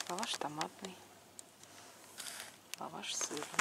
Лаваш томатный, лаваш сырный.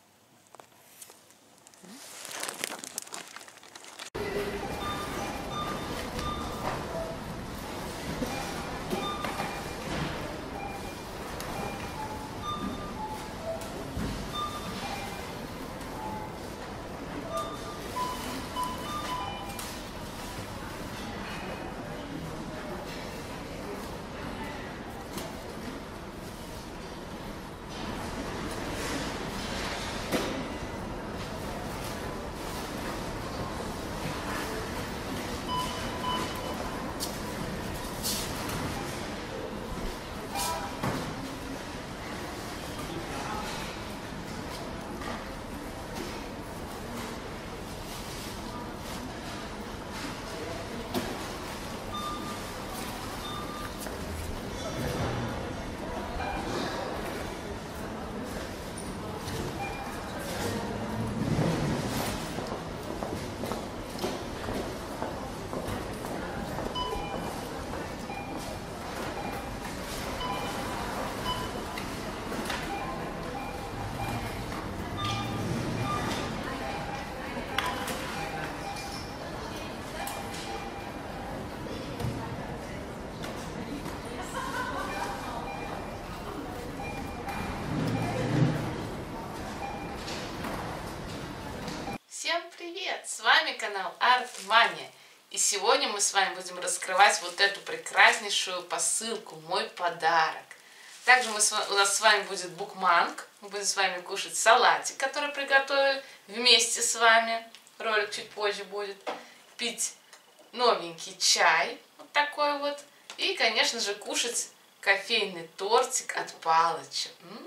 Всем привет! С вами канал Art-Mania. И сегодня мы с вами будем раскрывать вот эту прекраснейшую посылку, мой подарок. Также у нас с вами будет букманг. Мы будем с вами кушать салатик, который приготовили вместе с вами. Ролик чуть позже будет. Пить новенький чай, вот такой вот. И, конечно же, кушать кофейный тортик от Палыча.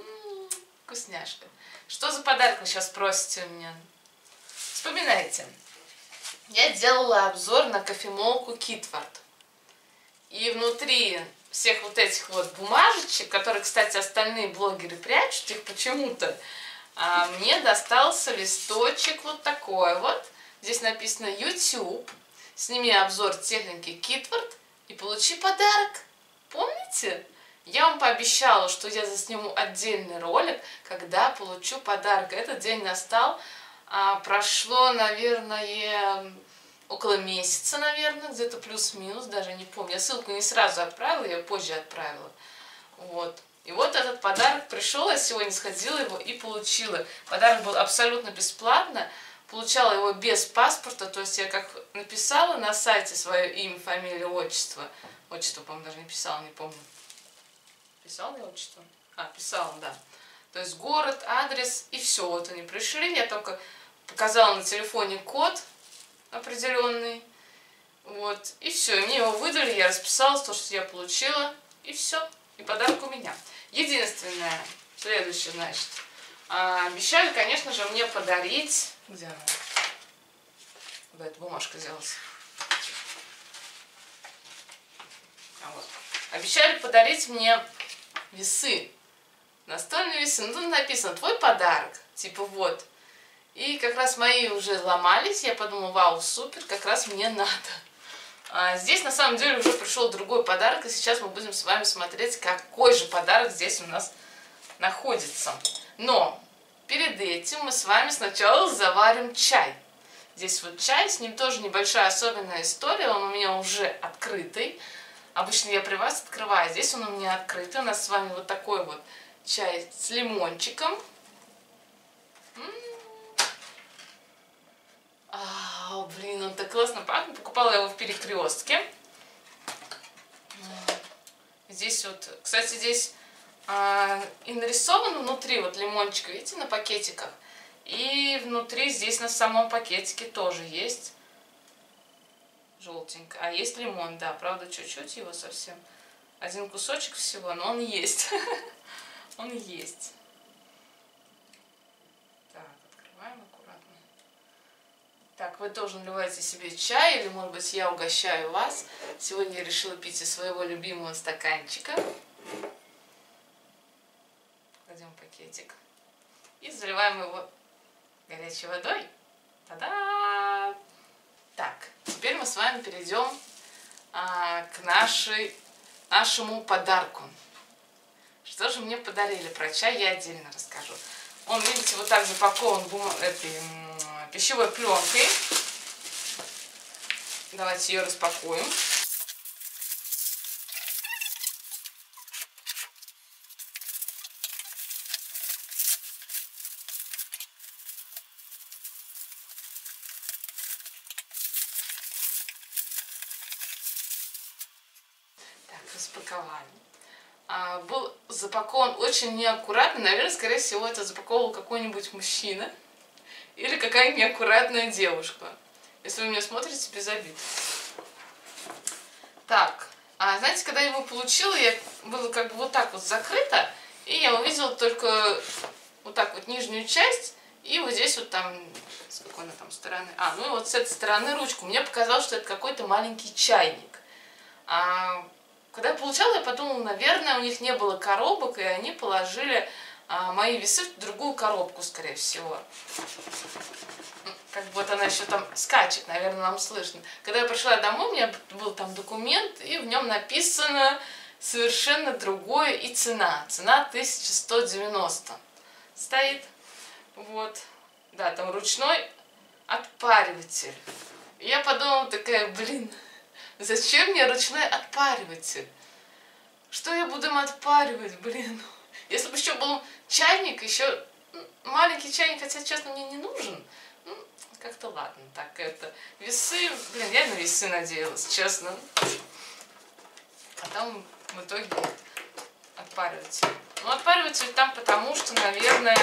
Вкусняшка. Что за подарок, вы сейчас спросите у меня? Вспоминайте, я делала обзор на кофемолку Китвард. И внутри всех вот этих вот бумажечек, которые, кстати, остальные блогеры прячут их почему-то, мне достался листочек вот такой вот. Здесь написано YouTube. Сними обзор техники Китвард и получи подарок. Помните? Я вам пообещала, что я засниму отдельный ролик, когда получу подарок. Этот день настал. Прошло, наверное, около месяца, наверное, где-то плюс-минус, даже не помню. Я ссылку не сразу отправила, я позже отправила. Вот. И вот этот подарок пришел, я сегодня сходила его и получила. Подарок был абсолютно бесплатно. Получала его без паспорта, то есть я как написала на сайте свое имя, фамилию, отчество. Отчество, по-моему, даже не писала, не помню. Писала я отчество? Писала, да. То есть город, адрес, и все. Вот они пришли. Я только показала на телефоне код определенный. Вот. И все. Мне его выдали, я расписалась, то, что я получила. И все. И подарок у меня. Единственное, следующее, значит. Обещали, конечно же, мне подарить... Где она? Куда эта бумажка делась? Вот. Обещали подарить мне весы. Настольные весы. Ну, тут написано «Твой подарок». Типа вот. И как раз мои уже ломались. Я подумала, вау, супер, как раз мне надо. Здесь на самом деле уже пришел другой подарок. И сейчас мы будем с вами смотреть, какой же подарок здесь у нас находится. Но перед этим мы с вами сначала заварим чай. Здесь вот чай, с ним тоже небольшая особенная история. Он у меня уже открытый. Обычно я при вас открываю. Здесь он у меня открытый. У нас с вами вот такой вот чай с лимончиком. Блин, он так классно пахнет. Покупала я его в Перекрестке. Здесь вот, кстати, здесь и нарисован внутри вот лимончик, видите, на пакетиках. И внутри здесь на самом пакетике тоже есть желтенько. А есть лимон, да, правда, чуть-чуть его совсем. Один кусочек всего, но он есть. Он есть. Так, открываем аккуратно. Так, вы тоже наливаете себе чай, или, может быть, я угощаю вас. Сегодня я решила пить из своего любимого стаканчика. Кладем пакетик. И заливаем его горячей водой. Та-да! Так, теперь мы с вами перейдем к нашему подарку. Что же мне подарили? Про чай я отдельно расскажу. Он, видите, вот так запакован этой пищевой пленкой. Давайте ее распакуем. Так, распаковали. Был запакован очень неаккуратно. Наверное, скорее всего, это запаковывал какой-нибудь мужчина или какая-нибудь неаккуратная девушка. Если вы меня смотрите, без обид. Так, знаете, когда я его получила, я было как бы вот так вот закрыто, и я увидела только вот так вот нижнюю часть, и вот здесь вот там, с какой она там стороны, ну и вот с этой стороны ручку. Мне показалось, что это какой-то маленький чайник. Когда я получала, я подумала, наверное, у них не было коробок, и они положили мои весы в другую коробку, скорее всего. Как бы вот она еще там скачет, наверное, нам слышно. Когда я пришла домой, у меня был там документ, и в нем написано совершенно другое и цена. Цена 1190 стоит. Вот. Да, там ручной отпариватель. И я подумала такая, блин, зачем мне ручной отпариватель? Что я буду им отпаривать, блин? Если бы еще был чайник, еще маленький чайник, хотя, честно, мне не нужен. Как-то ладно, так это. Весы, блин, я на весы надеялась, честно. А там в итоге отпариватель. Ну, отпариватель там потому, что, наверное...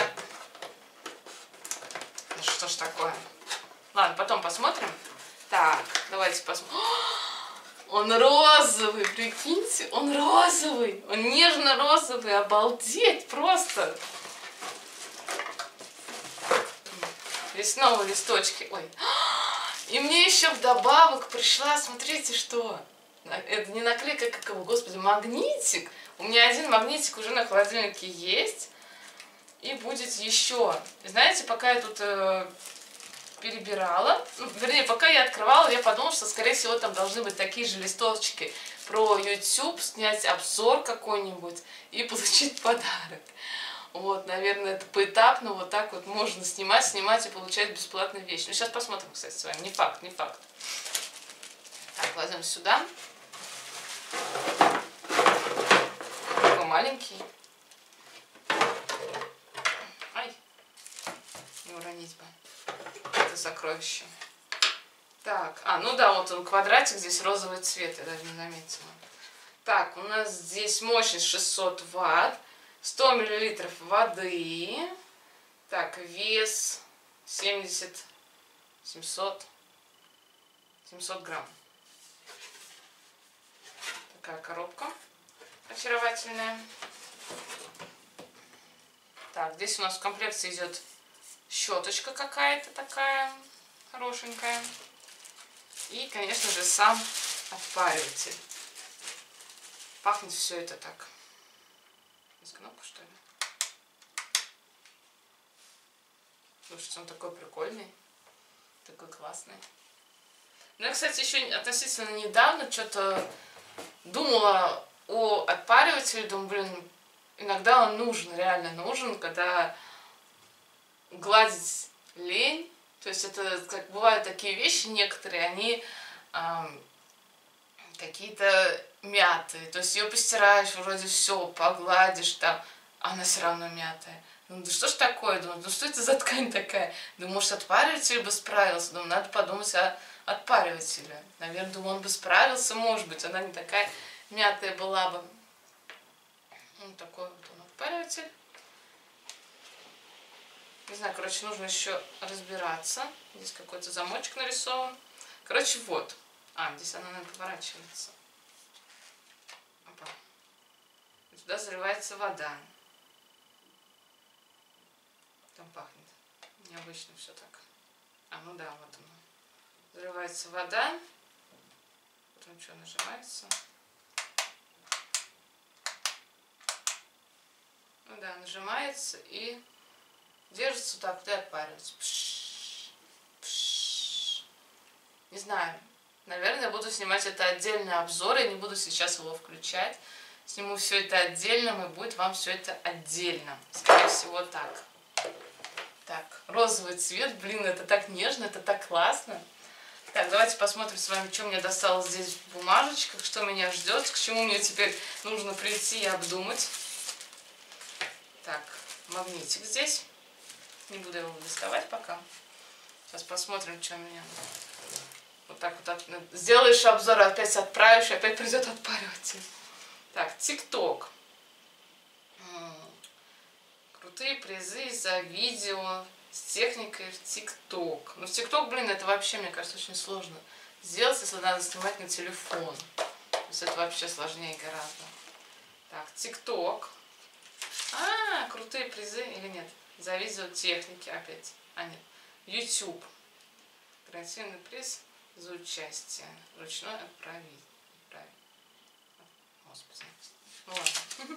Ну, что ж такое? Ладно, потом посмотрим. Так, давайте посмотрим. Он розовый, прикиньте, он розовый. Он нежно-розовый, обалдеть просто. Лесного листочки. Ой. И мне еще вдобавок пришла, смотрите, что. Это не наклейка, как его, господи, магнитик. У меня один магнитик уже на холодильнике есть. И будет еще. Знаете, пока я тут перебирала, вернее, пока я открывала, я подумала, что, скорее всего, там должны быть такие же листочки про YouTube, снять обзор какой-нибудь и получить подарок. Вот, наверное, это поэтапно, вот так вот можно снимать и получать бесплатные вещи. Ну, сейчас посмотрим, кстати, с вами. Не факт, не факт. Так, кладем сюда. Такой маленький. Ай, не уронить бы. Это сокровище. Так, ну да, вот он квадратик, здесь розовый цвет, я даже не заметила. Так, у нас здесь мощность 600 Вт. 100 мл воды. Так, вес 700 грамм. Такая коробка очаровательная. Так, здесь у нас в комплекте идет щеточка какая-то такая хорошенькая. И, конечно же, сам отпариватель. Пахнет все это так. Есть кнопка, что ли? Слушайте, он такой прикольный. Такой классный. Ну, я, кстати, еще относительно недавно что-то думала о отпаривателе. Думаю, блин, иногда он нужен, реально нужен, когда гладить лень. То есть это, как бывают такие вещи некоторые, они какие-то мятые. То есть ее постираешь, вроде все, погладишь там, а она все равно мятая. Ну, да что ж такое? Думаю, ну что это за ткань такая? Думаю, может, отпариватель бы справился? Думаю, надо подумать о отпаривателе. Наверное, думаю, он бы справился, может быть, она не такая мятая была бы. Вот такой вот он отпариватель. Не знаю, короче, нужно еще разбираться. Здесь какой-то замочек нарисован. Короче, вот. Здесь она, наверное, поворачивается. Опа. И туда заливается вода. Там пахнет. Необычно все так. Ну да, вот оно. Заливается вода. Потом что, нажимается. Ну да, нажимается и держится так, и отпаривается. Не знаю. Наверное, буду снимать это отдельный обзор. Я не буду сейчас его включать. сниму все это отдельно, и будет вам все это отдельно. Скорее всего, так. Так, розовый цвет, блин, это так нежно, это так классно. Так, давайте посмотрим с вами, что мне досталось здесь в бумажечках, что меня ждет, к чему мне теперь нужно прийти и обдумать. Так, магнитик здесь. Не буду его доставать пока. Сейчас посмотрим, что меня... Вот так вот сделаешь обзор, опять отправишь, опять придет отпариватель. Так, ТикТок. Крутые призы за видео с техникой в ТикТок. Ну, в ТикТок, блин, это вообще, мне кажется, очень сложно сделать, если надо снимать на телефон. То есть это вообще сложнее гораздо. Так, ТикТок. Крутые призы или нет? За видео техники опять. Нет. YouTube. Гарантийный приз за участие. Ручной отправитель. Господи. Ну ладно.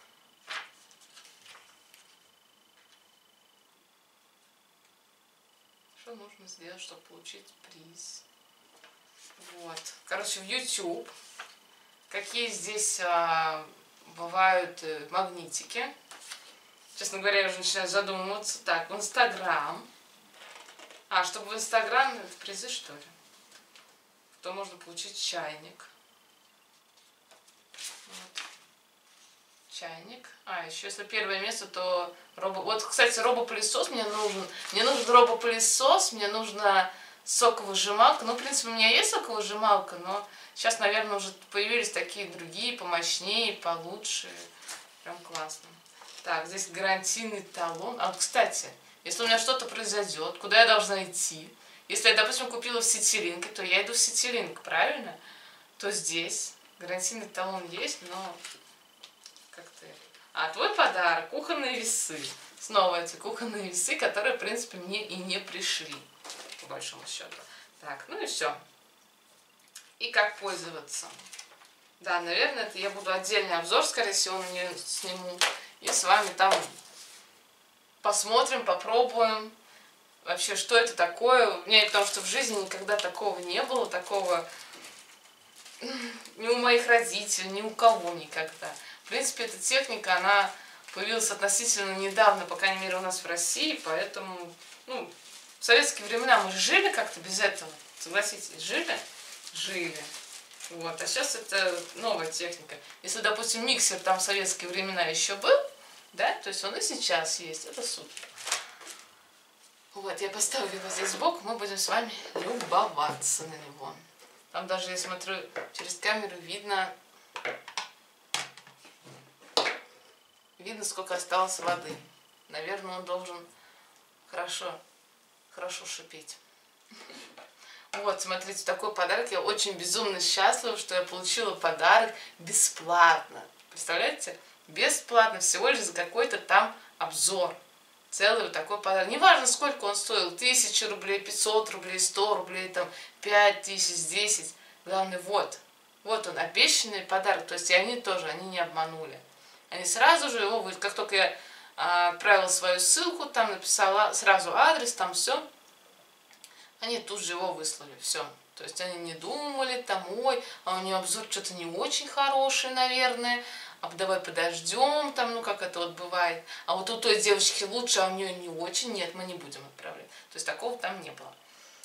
Что нужно сделать, чтобы получить приз? Вот. Короче, в YouTube. Какие здесь бывают магнитики. Честно говоря, я уже начинаю задумываться. Так, в Инстаграм. Чтобы в Инстаграм, это призы, что ли? То можно получить чайник. Вот. Чайник. Еще если первое место, то Вот, кстати, робопылесос мне нужен. Мне нужен робопылесос, мне нужна соковыжималка. Ну, в принципе, у меня есть соковыжималка, но сейчас, наверное, уже появились такие другие, помощнее, получше. Прям классно. Так, здесь гарантийный талон. Кстати, если у меня что-то произойдет, куда я должна идти? Если я, допустим, купила в Ситилинке, то я иду в Ситилинк, правильно? То здесь гарантийный талон есть, но как-то... Твой подарок, кухонные весы. Снова эти кухонные весы, которые, в принципе, мне и не пришли, по большому счету. Так, ну и все. И как пользоваться. Да, наверное, это я буду отдельный обзор, скорее всего, на нее сниму. И с вами там посмотрим, попробуем. Вообще, что это такое? У меня, потому что в жизни никогда такого не было, такого ни у моих родителей, ни у кого никогда. В принципе, эта техника, она появилась относительно недавно, по крайней мере, у нас в России, поэтому, в советские времена мы жили как-то без этого, согласитесь, жили? Жили. Вот, а сейчас это новая техника. Если, допустим, миксер там в советские времена еще был, да, то есть он и сейчас есть, это супер. Вот, я поставлю его здесь сбоку, мы будем с вами любоваться на него. Там даже, я смотрю, через камеру видно, сколько осталось воды. Наверное, он должен хорошо шипеть. Вот, смотрите, такой подарок. Я очень безумно счастлива, что я получила подарок бесплатно. Представляете? Бесплатно, всего лишь за какой-то там обзор. Целый вот такой подарок. Неважно, сколько он стоил. 1000 рублей, 500 рублей, 100 рублей, там, 5000, 10. Главное, вот он, обещанный подарок. То есть и они тоже, они не обманули. Они сразу же его, как только я отправила свою ссылку, там написала сразу адрес, там все. Они тут же его выслали, все. То есть они не думали, там, ой, у нее обзор что-то не очень хороший, наверное, давай подождем, там, как это вот бывает. А вот у той девочки лучше, а у нее не очень, нет, мы не будем отправлять. То есть такого там не было.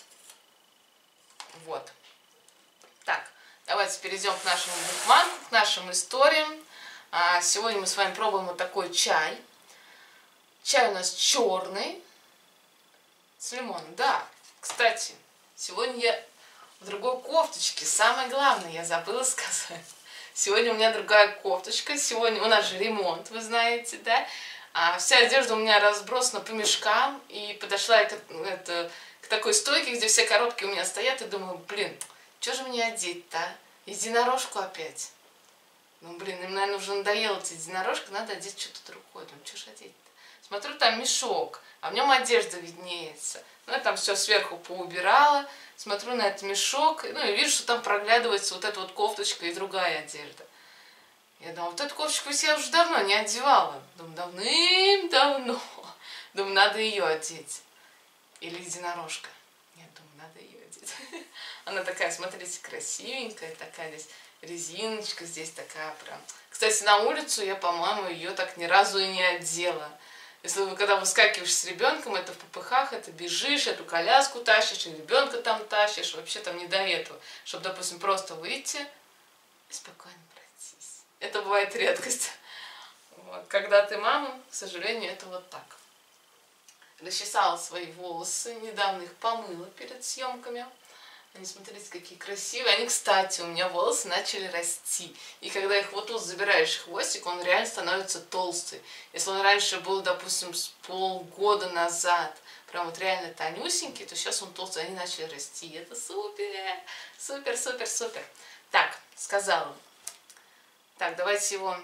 Вот. Так, давайте перейдем к нашему букмарку, к нашим историям. Сегодня мы с вами пробуем вот такой чай. Чай у нас черный с лимоном, да. Кстати, сегодня я в другой кофточке. Самое главное, я забыла сказать. Сегодня у меня другая кофточка. Сегодня у нас же ремонт, вы знаете, да? Вся одежда у меня разбросана по мешкам. И подошла я к такой стойке, где все коробки у меня стоят. И думаю, блин, что же мне одеть-то? Единорожку опять. Им, наверное, уже надоело эта единорожка, надо одеть что-то другое. Думаю, что же одеть-то? Смотрю, там мешок, а в нем одежда виднеется. Я там все сверху поубирала, смотрю на этот мешок, и вижу, что там проглядывается вот эта вот кофточка и другая одежда. Я думаю, вот эту кофточку я уже давно не одевала. Думаю, давным-давно. Думаю, надо ее одеть. Или единорожка. Нет, думаю, надо ее одеть. Она такая, смотрите, красивенькая, такая здесь резиночка, здесь такая прям Кстати, на улицу я, по-моему, ее так ни разу и не одела. Если вы когда выскакиваешь с ребенком, это в попыхах, это бежишь, эту коляску тащишь, и ребенка там тащишь, вообще там не до этого. Чтобы, допустим, просто выйти и спокойно пройтись. Это бывает редкость. Вот. Когда ты мама, к сожалению, это вот так. Расчесала свои волосы, недавно их помыла перед съемками. Они, смотрите, какие красивые. Они, кстати, у меня волосы начали расти. И когда их вот тут забираешь хвостик, он реально становится толстый. Если он раньше был, допустим, с полгода назад, прям вот реально тонюсенький, то сейчас он толстый. Они начали расти. Это супер! Супер, супер, супер. Так, сказала. Так, давайте его,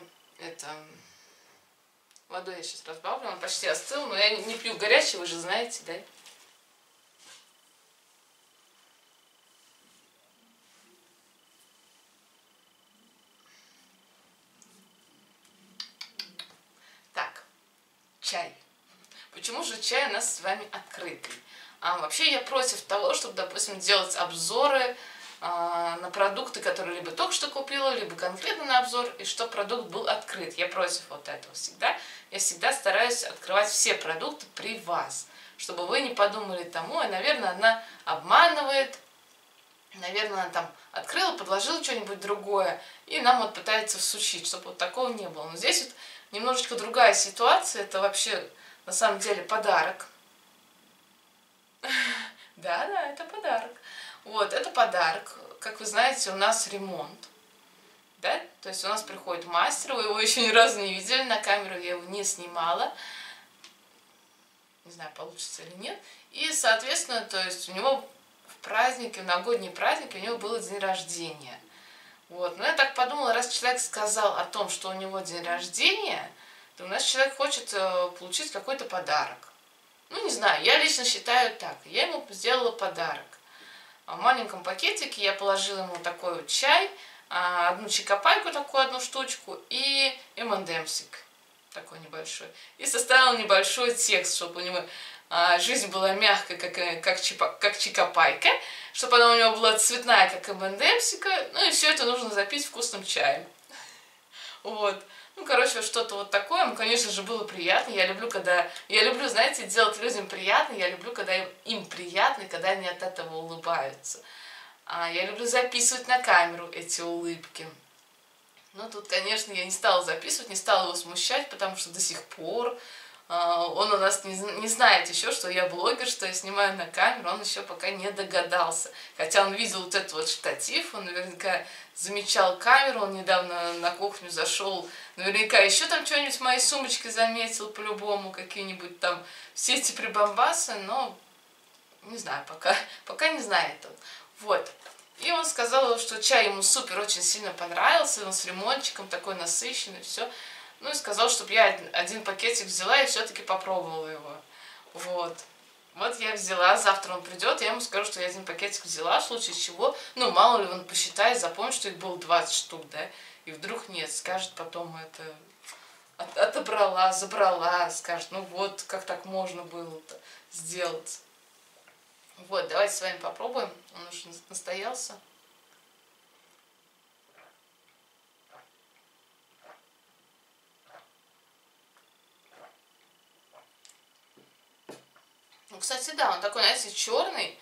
водой я сейчас разбавлю. Он почти остыл, но я не пью горячий, вы же знаете, да? Чай. Почему же чай у нас с вами открытый? Вообще я против того, чтобы, допустим, делать обзоры на продукты, которые либо только что купила, либо конкретно на обзор, и чтобы продукт был открыт. Я против вот этого всегда. Я всегда стараюсь открывать все продукты при вас, чтобы вы не подумали тому, наверное, она обманывает, наверное, она там открыла, подложила что-нибудь другое, и нам вот пытается всучить, чтобы вот такого не было. Но здесь вот немножечко другая ситуация, это вообще на самом деле подарок. Да, это подарок. Вот, это подарок. Как вы знаете, у нас ремонт. Да? То есть у нас приходит мастер, вы его еще ни разу не видели, на камеру я его не снимала. Не знаю, получится или нет. И, соответственно, то есть у него в празднике, в новогодние праздники у него был день рождения. Вот. Но я так подумала, раз человек сказал о том, что у него день рождения, то у нас человек хочет получить какой-то подарок. Ну, не знаю, я лично считаю так. Я ему сделала подарок. В маленьком пакетике я положила ему такой вот чай, одну чикопайку, такую одну штучку, и M&M'сик такой небольшой. И составила небольшой текст, чтобы у него жизнь была мягкая, как чикопайка, чтобы она у него была цветная, как M&M'сика, ну и все это нужно запить вкусным чаем. Вот. Ну, короче, что-то вот такое. Ну, конечно же, было приятно. Я люблю, знаете, делать людям приятно. Я люблю, когда им приятно, и когда они от этого улыбаются. Я люблю записывать на камеру эти улыбки. Но тут, конечно, я не стала записывать, не стала его смущать, потому что до сих пор он у нас не знает еще, что я блогер, что я снимаю на камеру, он еще пока не догадался. Хотя он видел вот этот вот штатив, он наверняка замечал камеру, он недавно на кухню зашел, наверняка еще там что-нибудь в моей сумочке заметил по-любому, какие-нибудь там все эти прибамбасы, но не знаю, пока не знает он. Вот. И он сказал, что чай ему супер очень сильно понравился, он с лимончиком такой насыщенный, все. Ну и сказал, чтобы я один пакетик взяла и все-таки попробовала его. Вот. Вот я взяла, завтра он придет, я ему скажу, что я один пакетик взяла, в случае чего, ну мало ли он посчитает, запомнит, что их было 20 штук, да, и вдруг нет, скажет потом это, отобрала, забрала, скажет, ну вот, как так можно было-то сделать. Вот, давайте с вами попробуем, он уже настоялся. Ну, кстати, да, он такой, знаете, черный,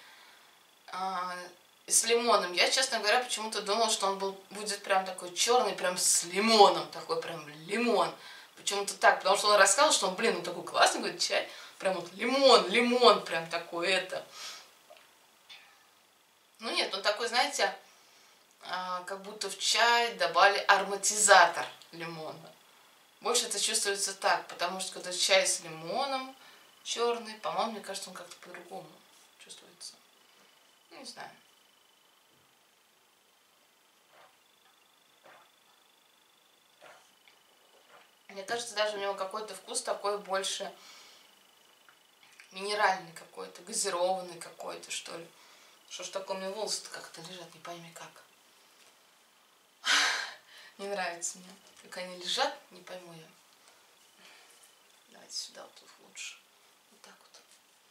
с лимоном. Я, честно говоря, почему-то думала, что он будет прям такой черный, прям с лимоном, такой прям лимон. Почему-то так, потому что он рассказывал, что он, блин, он такой классный, говорит, чай, прям вот лимон, прям такой это. Ну нет, он такой, знаете, как будто в чай добавили ароматизатор лимона. Больше это чувствуется так, потому что когда чай с лимоном, черный, по-моему, мне кажется, он как-то по-другому чувствуется. Ну, не знаю. Мне кажется, даже у него какой-то вкус такой больше минеральный какой-то, газированный какой-то, что ли. Что ж такое, у меня волосы-то как-то лежат, не пойми как. Не нравится мне, как они лежат, не пойму я. Давайте сюда вот тут лучше.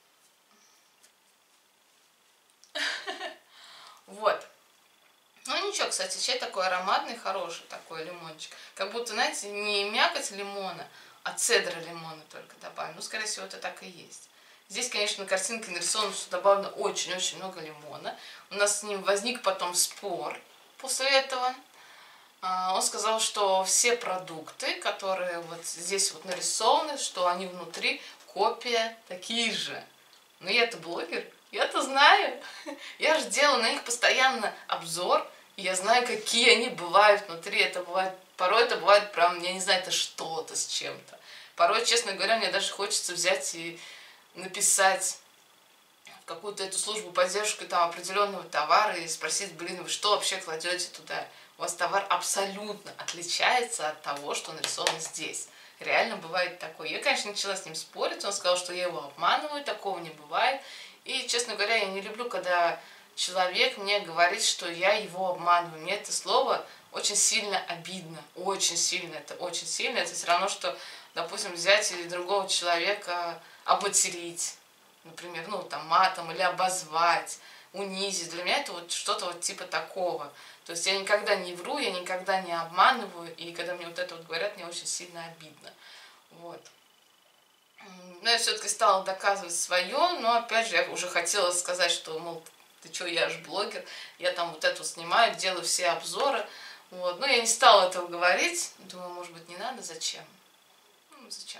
Вот. Ну лимончик, кстати, чай такой ароматный, хороший такой лимончик. Как будто, знаете, не мякоть лимона, а цедра лимона только добавлена. Ну, скорее всего, это так и есть. Здесь, конечно, на картинке нарисовано, что добавлено очень-очень много лимона. У нас с ним возник потом спор после этого. Он сказал, что все продукты, которые вот здесь вот нарисованы, что они внутри копия такие же. Но я-то блогер, я-то знаю. Я же делаю на них постоянно обзор, и я знаю, какие они бывают внутри. Это бывает, порой это бывает прям, я не знаю, это что-то с чем-то. Порой, честно говоря, мне даже хочется взять и написать в какую-то эту службу поддержки там определенного товара и спросить, блин, вы что вообще кладете туда? У вас товар абсолютно отличается от того, что нарисовано здесь. Реально бывает такое. Я, конечно, начала с ним спорить, он сказал, что я его обманываю, такого не бывает. И, честно говоря, я не люблю, когда человек мне говорит, что я его обманываю. Мне это слово очень сильно обидно, очень сильно, это очень сильно. Это все равно, что, допустим, взять или другого человека обматерить, например, ну, там, матом, или обозвать, унизить. Для меня это вот что-то вот типа такого. То есть я никогда не вру, я никогда не обманываю, и когда мне вот это вот говорят, мне очень сильно обидно. Вот. Но я все-таки стала доказывать свое, но опять же я уже хотела сказать, что, мол, ты что, я же блогер, я там вот это снимаю, делаю все обзоры. Вот. Но я не стала этого говорить, думаю, может быть, не надо, зачем? Ну, зачем?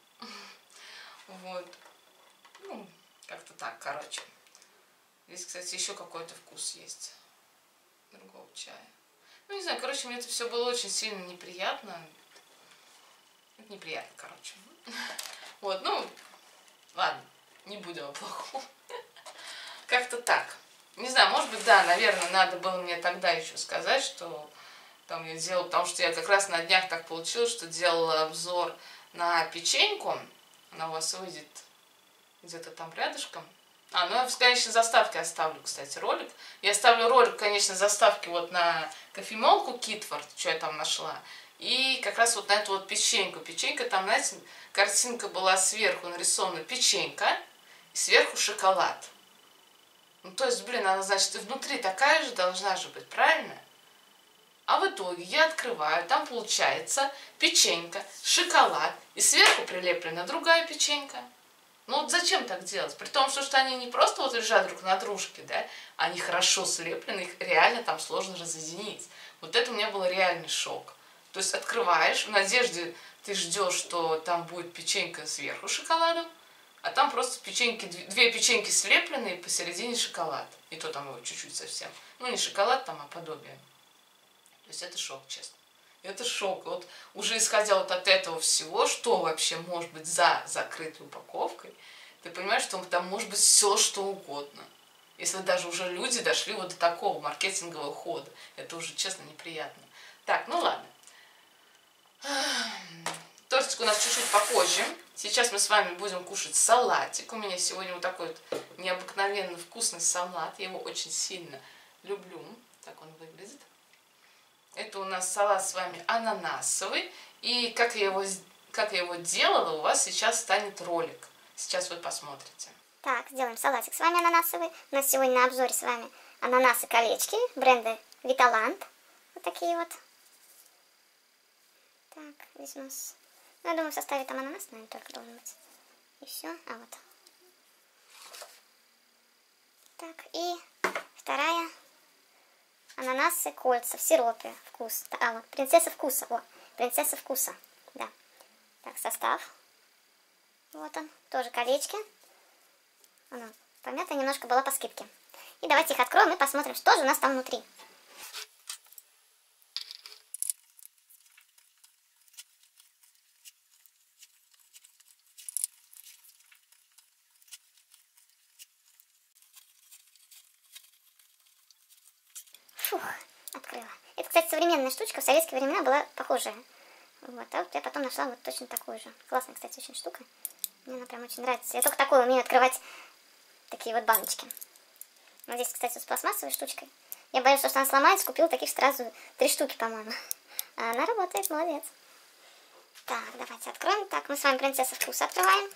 Вот. Ну, как-то так, короче. Здесь, кстати, еще какой-то вкус есть другого чая. Ну, не знаю, короче, мне это все было очень сильно неприятно. Это неприятно, короче. Вот, ну, ладно, не будем о плохом. Как-то так. Не знаю, может быть, да, наверное, надо было мне тогда еще сказать, что там я делала, потому что я как раз на днях так получилось, что делала обзор на печеньку. Она у вас выйдет где-то там рядышком. Ну я в конечной заставке оставлю, кстати, ролик. Я оставлю ролик, конечно, заставки вот на кофемолку Китфорд, что я там нашла. И как раз вот на эту вот печеньку. Печенька там, знаете, картинка была сверху нарисована печенька, и сверху шоколад. Ну, то есть, блин, она, значит, и внутри такая же должна же быть, правильно? А в итоге я открываю, там получается печенька, шоколад, и сверху прилеплена другая печенька. Ну вот зачем так делать? При том, что они не просто вот лежат друг на дружке, да, они хорошо слеплены, их реально там сложно разъединить. Вот это у меня был реальный шок. То есть открываешь, в надежде ты ждешь, что там будет печенька сверху шоколадом, а там просто печеньки, две печеньки слепленные, посередине шоколад. И то там его чуть-чуть совсем. Ну не шоколад там, а подобие. То есть это шок, честно. Это шок. Вот уже исходя вот от этого всего, что вообще может быть за закрытой упаковкой, ты понимаешь, что там может быть все, что угодно. Если даже уже люди дошли вот до такого маркетингового хода. Это уже, честно, неприятно. Так, ну ладно. Тортик у нас чуть-чуть попозже. Сейчас мы с вами будем кушать салатик. У меня сегодня вот такой вот необыкновенно вкусный салат. Я его очень сильно люблю. Так он выглядит. Это у нас салат с вами ананасовый. И как я его делала, у вас сейчас станет ролик. Сейчас вы посмотрите. Так, сделаем салатик с вами ананасовый. У нас сегодня на обзоре с вами ананасы-колечки бренда Виталанд. Вот такие вот. Так, здесь у нас... Ну, я думаю, в составе там ананас, наверное, только должен быть. И все. А вот. Так, и вторая. Ананасы, кольца в сиропе. Вкус. А, вот, принцесса вкуса. О, принцесса вкуса. Да. Так, состав. Вот он. Тоже колечки. Она помятая немножко была по скидке. И давайте их откроем и посмотрим, что же у нас там внутри. Фух, открыла. Это, кстати, современная штучка. В советские времена была похожая. Вот, а вот я потом нашла вот точно такую же. Классная, кстати, очень штука. Мне она прям очень нравится. Я только такое умею открывать такие вот баночки. Вот здесь, кстати, с пластмассовой штучкой. Я боюсь, что она сломается. Купила таких сразу 3 штуки, по-моему. А она работает, молодец. Так, давайте откроем. Так, мы с вами принцесса вкуса открываем.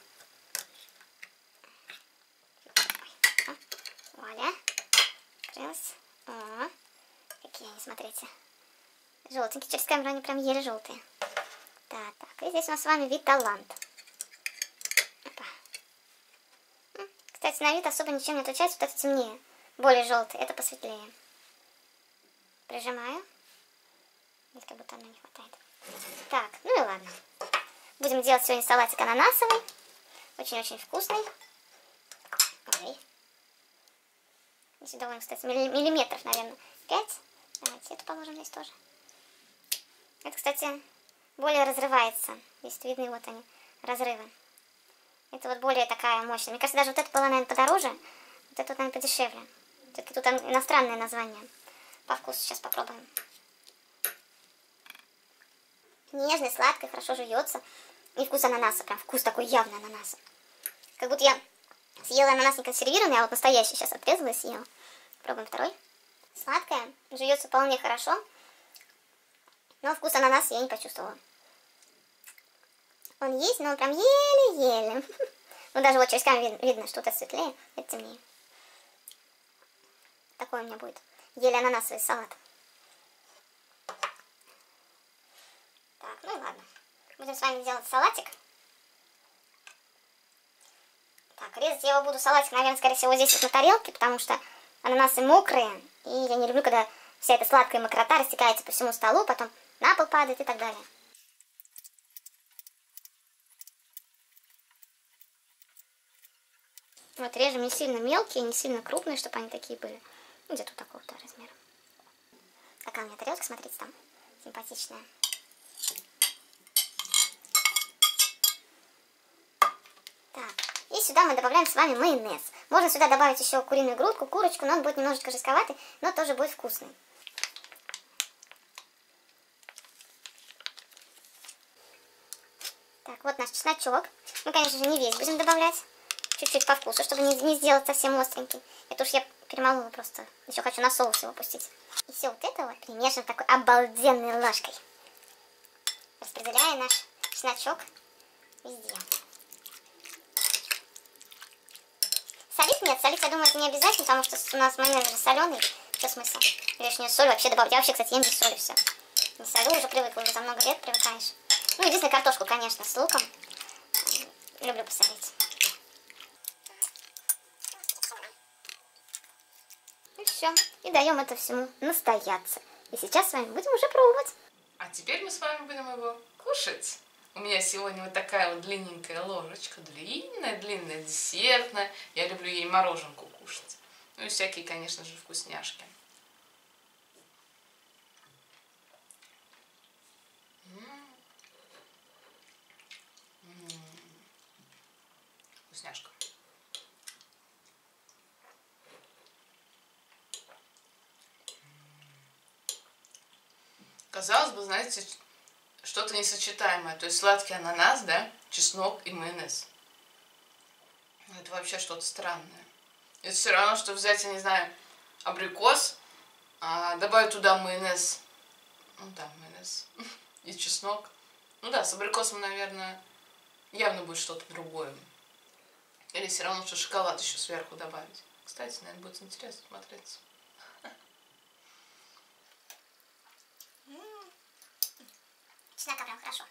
Вуаля. Открылась. О, какие они смотрите. Желтенькие. Через камеру они прям еле желтые. Так. И здесь у нас с вами Виталант. Опа. Кстати, на вид особо ничем не отличается. Вот это темнее. Более желтый. Это посветлее. Прижимаю. Здесь как будто одной не хватает. Так, ну и ладно. Будем делать сегодня салатик ананасовый. Очень-очень вкусный. Ой. Здесь довольно, кстати, миллиметров, наверное, 5. Давайте эту положим здесь тоже. Это, кстати, более разрывается. Здесь видны вот они, разрывы. Это вот более такая мощная. Мне кажется, даже вот это было, наверное, подороже. Вот это вот, наверное, подешевле. Все-таки тут иностранное название. По вкусу сейчас попробуем. Нежный, сладкий, хорошо жуется. И вкус ананаса, прям вкус такой явный ананаса. Как будто я съела ананас не консервированный, а вот настоящий сейчас отрезала и съела. Пробуем второй. Сладкая, жуется вполне хорошо. Но вкус ананаса я не почувствовала. Он есть, но он прям еле-еле. Ну даже вот через камеру видно, что это светлее, это темнее. Такой у меня будет еле ананасовый салат. Так, ну и ладно. Будем с вами делать салатик. Так, резать я его буду, салатик, наверное, скорее всего, здесь вот на тарелке, потому что ананасы мокрые. И я не люблю, когда вся эта сладкая мокрота растекается по всему столу, потом на пол падает и так далее. Вот режем не сильно мелкие, не сильно крупные, чтобы они такие были. Где-то вот такого-то размера. Такая у меня тарелка, смотрите, там симпатичная. Так, и сюда мы добавляем с вами майонез. Можно сюда добавить еще куриную грудку, курочку, но он будет немножечко жестковатый, но тоже будет вкусный. Так, вот наш чесночок. Мы, конечно же, не весь будем добавлять. Чуть-чуть по вкусу, чтобы не сделать совсем остренький. Это уж я перемолола просто. Еще хочу на соус его пустить. И все вот это вот перемешиваем такой обалденной ложкой. Распределяя наш чесночок везде. Солить нет, солить, я думаю, это не обязательно, потому что у нас майонез же соленый. Что смысл? Лишнюю соль вообще добавить. Я вообще, кстати, ем без соли все. Не солю, уже привыкла, уже за много лет привыкаешь. Ну, единственное, картошку, конечно, с луком. Люблю посолить. И все. И даем это всему настояться. И сейчас с вами будем уже пробовать. А теперь мы с вами будем его кушать. У меня сегодня вот такая вот длинненькая ложечка. Длинная, десертная. Я люблю ей мороженку кушать. Ну и всякие, конечно же, вкусняшки. Вкусняшка. Казалось бы, знаете, что-то несочетаемое. То есть сладкий ананас, да, чеснок и майонез. Это вообще что-то странное. Это все равно, что взять, я не знаю, абрикос, добавить туда майонез. Ну да, майонез. И чеснок. Ну да, с абрикосом, наверное, явно будет что-то другое. Или все равно, что шоколад еще сверху добавить. Кстати, наверное, будет интересно смотреться. Чеснока прям хорошо.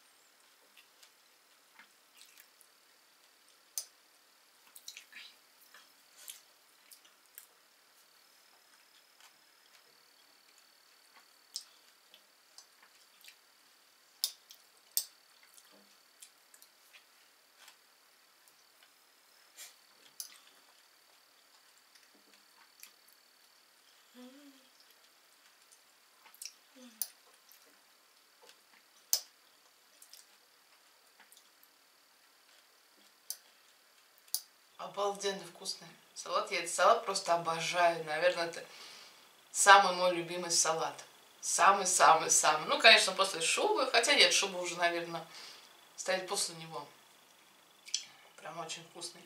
Обалденно вкусный салат. Я этот салат просто обожаю. Наверное, это самый мой любимый салат. Самый-самый-самый. Ну, конечно, после шубы. Хотя нет, шуба уже, наверное, стоит после него. Прям очень вкусный.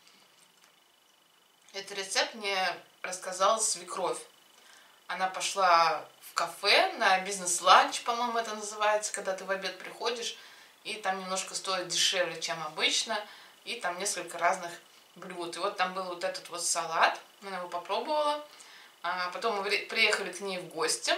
Этот рецепт мне рассказала свекровь. Она пошла в кафе на бизнес-ланч, по-моему, это называется, когда ты в обед приходишь, и там немножко стоит дешевле, чем обычно, и там несколько разных блюд. И вот там был вот этот вот салат, она его попробовала, А потом мы приехали к ней в гости.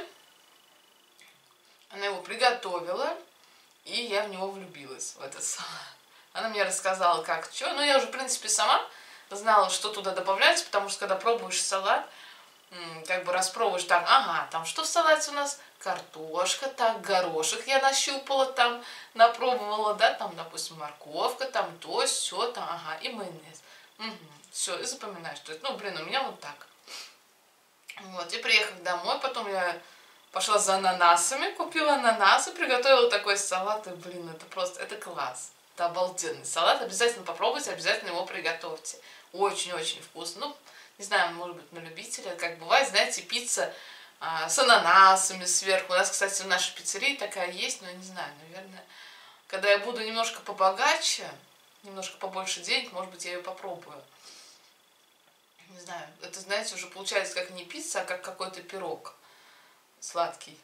Она его приготовила, и я в него влюбилась, в этот салат. Она мне рассказала, как, что. Ну, я уже, в принципе, сама знала, что туда добавлять, потому что, когда пробуешь салат, как бы распробуешь так, ага, там что в салате у нас? Картошка, так, горошек я нащупала там, напробовала, да, там, допустим, морковка, там, то, все, там, ага, и майонез. Угу, все, и запоминаешь, то есть, ну, блин, у меня вот так. Вот, и приехав домой, потом я пошла за ананасами, купила ананасы, приготовила такой салат, и, блин, это просто, это класс. Это обалденный салат, обязательно попробуйте, обязательно его приготовьте. Очень-очень вкусно. Ну, не знаю, может быть, на любителя, как бывает, знаете, пицца с ананасами сверху. У нас, кстати, в нашей пиццерии такая есть, но я не знаю, наверное, когда я буду немножко побогаче, немножко побольше денег, может быть, я ее попробую. Не знаю, это, знаете, уже получается как не пицца, а как какой-то пирог сладкий.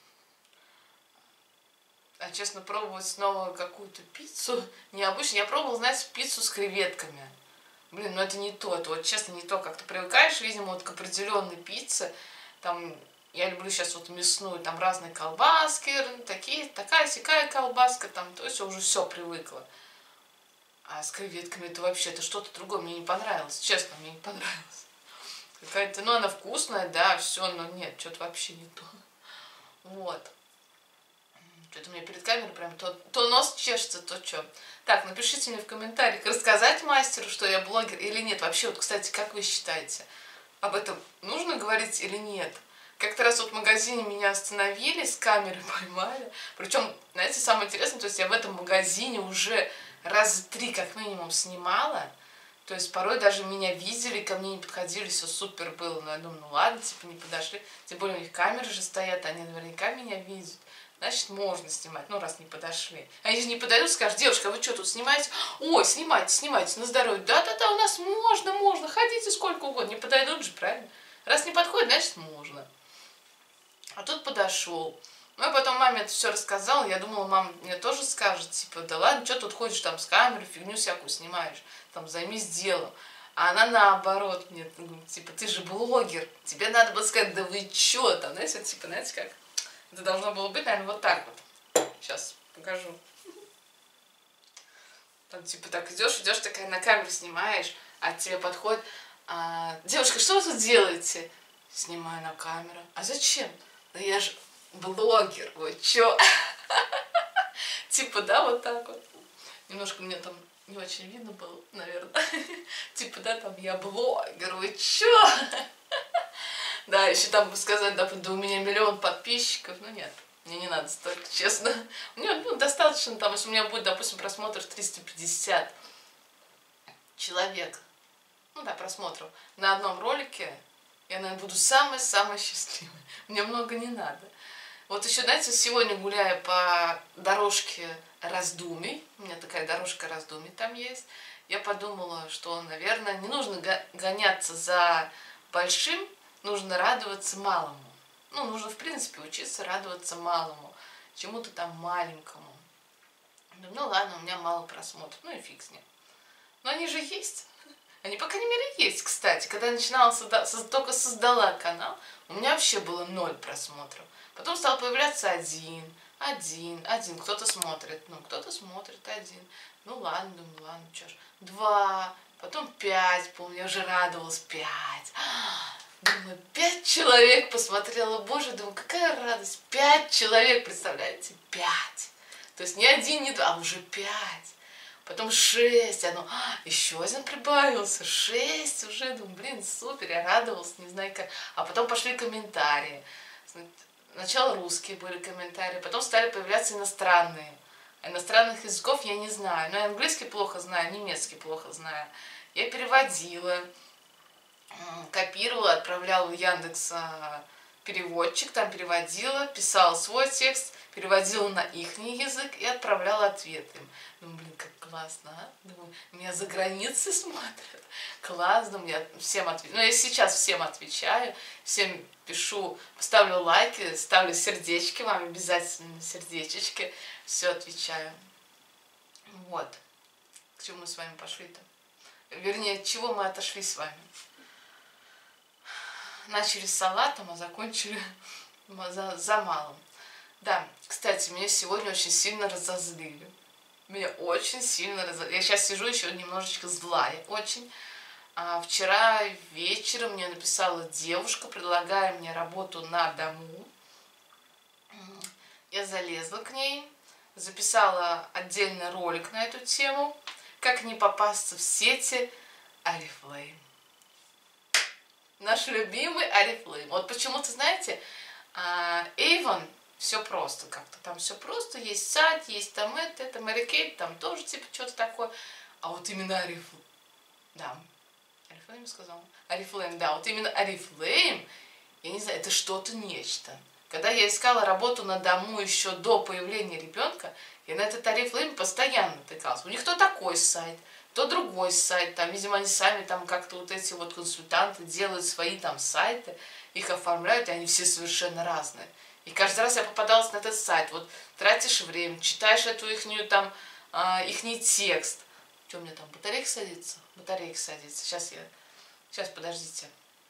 А честно, пробовать снова какую-то пиццу необычно. Я пробовала, знаете, пиццу с креветками. Блин, ну это не то, это вот честно не то, как ты привыкаешь, видимо, вот к определенной пицце. Там, я люблю сейчас вот мясную, там разные колбаски, такая-сякая колбаска, там, то есть я уже все привыкла. А с креветками это вообще, это что-то другое, мне не понравилось, честно, мне не понравилось. Какая-то, ну она вкусная, да, все, но нет, что-то вообще не то. Вот. Что-то у меня перед камерой прям то нос чешется, то что. Так, напишите мне в комментариях, рассказать мастеру, что я блогер или нет. Вообще, вот, кстати, как вы считаете, об этом нужно говорить или нет? Как-то раз вот в магазине меня остановили, с камеры поймали. Причем, знаете, самое интересное, то есть я в этом магазине уже раза 3 как минимум снимала. То есть порой даже меня видели, ко мне не подходили, все супер было. Но я думаю, ну ладно, типа не подошли. Тем более у них камеры же стоят, они наверняка меня видят. Значит, можно снимать, ну, раз не подошли. Они же не подойдут, скажут, девушка, вы что тут снимаете? Ой, снимайте, на здоровье. Да-да-да, у нас можно, ходите сколько угодно. Не подойдут же, правильно? Раз не подходит, значит, можно. А тут подошел. Ну, и потом маме это все рассказала. Я думала, мама мне тоже скажет, типа, да ладно, что тут ходишь там с камерой, фигню всякую снимаешь, там, займись делом. А она наоборот мне говорит, типа, ты же блогер, тебе надо было сказать, да вы чё там, знаете, типа, знаете как? Это должно было быть, наверное, вот так вот. Сейчас покажу. Там, типа, так идешь, такая на камеру снимаешь, а тебе подходит, девушка, что вы тут делаете? Снимаю на камеру. А зачем? Да я же блогер, вы чё? Типа, да, вот так вот. Немножко мне там не очень видно было, наверное. Типа, да, там, я блогер, вы чё? Да, еще там сказать, да у меня 1 000 000 подписчиков. Ну нет, мне не надо столько, честно. Мне достаточно, там, если у меня будет, допустим, просмотров 350 человек, ну да, просмотров на одном ролике, я, наверное, буду самой-самой счастливой. Мне много не надо. Вот еще, знаете, сегодня гуляя по дорожке раздумий, у меня такая дорожка раздумий там есть, я подумала, что, наверное, не нужно гоняться за большим, нужно радоваться малому. Ну, нужно, в принципе, учиться радоваться малому, чему-то там маленькому. Ну, ладно, у меня мало просмотров, ну и фиг с ним. Но они же есть. Они, по крайней мере, есть, кстати. Когда я начинала, только создала канал, у меня вообще было 0 просмотров. Потом стал появляться один. Кто-то смотрит, кто-то смотрит, 1. Ну, ладно, думаю, ладно, чё ж. 2, потом 5, помню, я уже радовалась, 5. Думаю, 5 человек посмотрела, боже, думаю, какая радость. 5 человек, представляете, 5. То есть не 1, не 2, а уже 5. Потом 6, еще 1 прибавился, 6 уже, думаю, блин, супер, я радовалась, не знаю как. А потом пошли комментарии. Сначала русские были комментарии, потом стали появляться иностранные. Иностранных языков я не знаю, но я английский плохо знаю, немецкий плохо знаю. Я переводила, копировала, отправляла в Яндекс переводчик, там переводила, писала свой текст, переводила на их язык и отправляла ответы им. Думаю, блин, как классно, а? Думаю, меня за границей смотрят. Классно, я всем отвечаю. Ну, я сейчас всем отвечаю, всем пишу, ставлю лайки, ставлю сердечки, вам обязательно сердечечки, все отвечаю. Вот. К чему мы с вами пошли-то? Вернее, от чего мы отошли с вами? начали с салатом, а закончили за малым. Да, кстати, меня сегодня очень сильно разозлили. Меня очень сильно разозлили. Я сейчас сижу еще немножечко злая очень. Вчера вечером мне написала девушка, предлагая мне работу на дому. Я залезла к ней, записала отдельный ролик на эту тему, как не попасться в сети Oriflame. Наш любимый Oriflame. Вот почему-то, знаете, Avon все просто как-то. Там все просто, есть сайт, есть там это Mary Kate, там тоже типа что-то такое. А вот именно Oriflame, да, Oriflame сказала. Oriflame, да, вот именно Oriflame, я не знаю, это что-то нечто. Когда я искала работу на дому еще до появления ребенка, я на этот Oriflame постоянно натыкалась. У них то такой сайт, то другой сайт. Там, видимо, они сами там как-то вот эти вот консультанты делают свои там сайты, их оформляют, и они все совершенно разные. И каждый раз я попадалась на этот сайт. Вот тратишь время, читаешь эту ихнюю там, ихний текст. Что у меня там, батарейка садится? Батарейка садится. Сейчас, подождите.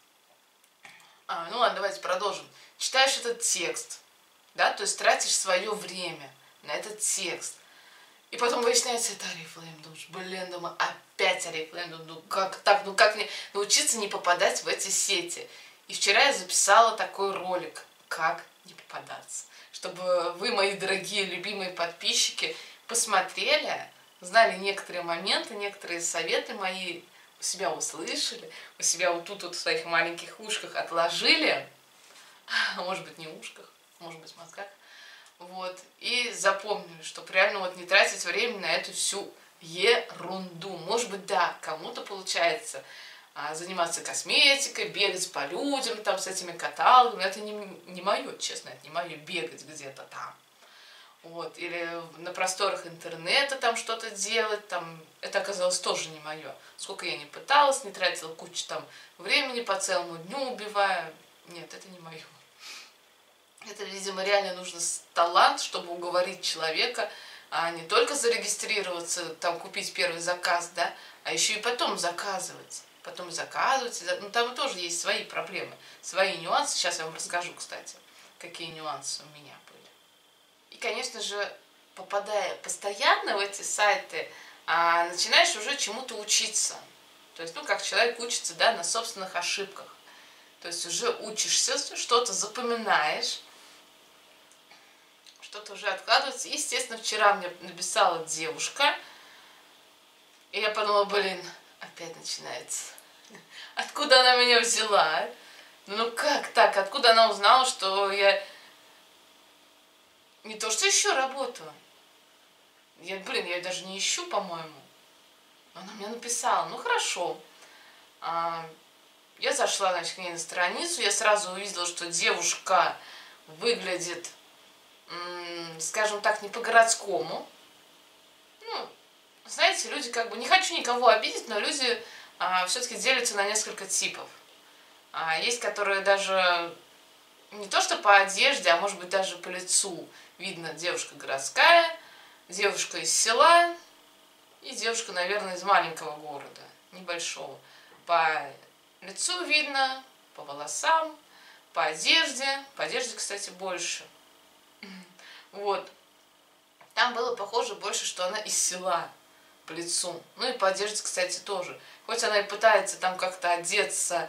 Ну ладно, давайте продолжим. Читаешь этот текст, да, то есть тратишь свое время на этот текст. И потом выясняется, это Oriflame. Думаешь, думаю, опять Oriflame. Ну как так, ну как мне научиться не попадать в эти сети? И вчера я записала такой ролик, как не попадаться. Чтобы вы, мои дорогие, любимые подписчики, посмотрели, знали некоторые моменты, некоторые советы мои, у себя услышали, у себя вот тут вот в своих маленьких ушках отложили, может быть не ушках, может быть в мозгах, вот, и запомнили, чтобы реально вот не тратить время на эту всю ерунду. Может быть, да, кому-то получается заниматься косметикой, бегать по людям там с этими каталогами, это не мое, честно, это не мое бегать где-то там. Вот, или на просторах интернета там что-то делать, там, это оказалось тоже не мое. Сколько я не пыталась, не тратила кучу там времени, по целому дню убивая. Нет, это не мое. Это, видимо, реально нужно талант, чтобы уговорить человека, не только зарегистрироваться, там, купить первый заказ, да, а еще и потом заказывать. Ну, там тоже есть свои проблемы, свои нюансы. Сейчас я вам расскажу, кстати, какие нюансы у меня были. И, конечно же, попадая постоянно в эти сайты, начинаешь уже чему-то учиться. То есть, ну, как человек учится, да, на собственных ошибках. То есть уже учишься, что-то запоминаешь, что-то уже откладывается. Естественно, вчера мне написала девушка, и я подумала, опять начинается. Откуда она меня взяла? Ну как так? Откуда она узнала, что я не то что ищу работу? Я ее даже не ищу, по-моему. Она мне написала, ну хорошо. Я зашла, значит, к ней на страницу, я сразу увидела, что девушка выглядит, скажем так, не по-городскому. Ну, знаете, люди как бы, не хочу никого обидеть, но люди все-таки делятся на несколько типов. Есть, которые даже не то что по одежде, а может быть даже по лицу видно девушка городская, девушка из села и девушка, наверное, из маленького города, небольшого. По лицу видно, по волосам, по одежде, кстати, больше. Вот. Там было похоже больше, что она из села по лицу. Ну и по одежде, кстати, тоже. Хоть она и пытается там как-то одеться,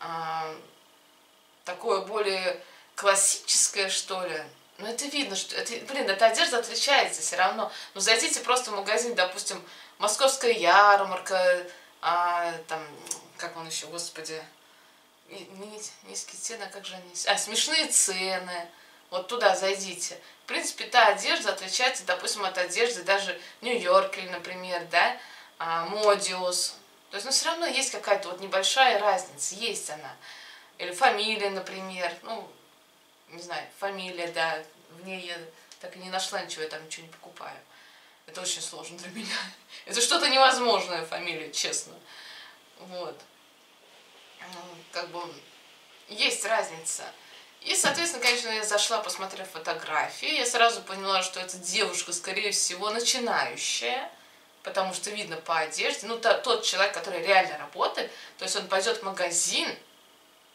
такое более классическое, что ли. Но это видно, что эта одежда отличается все равно. Ну, зайдите просто в магазин, допустим, Московская ярмарка, там, как он еще, господи, низкие цены, а как же они? Смешные цены. Вот туда зайдите. В принципе, та одежда отличается, допустим, от одежды даже Нью-Йоркер, например, да, Модиус. То есть, ну, все равно есть какая-то вот небольшая разница, есть она. Или фамилия, например, ну, не знаю, фамилия, да, в ней я так и не нашла ничего, я там ничего не покупаю. Это очень сложно для меня. Это что-то невозможное фамилия, честно. Вот. Как бы есть разница. И, соответственно, конечно, я зашла, посмотрев фотографии, я сразу поняла, что эта девушка, скорее всего, начинающая, потому что видно по одежде, ну, тот человек, который реально работает, то есть он пойдет в магазин,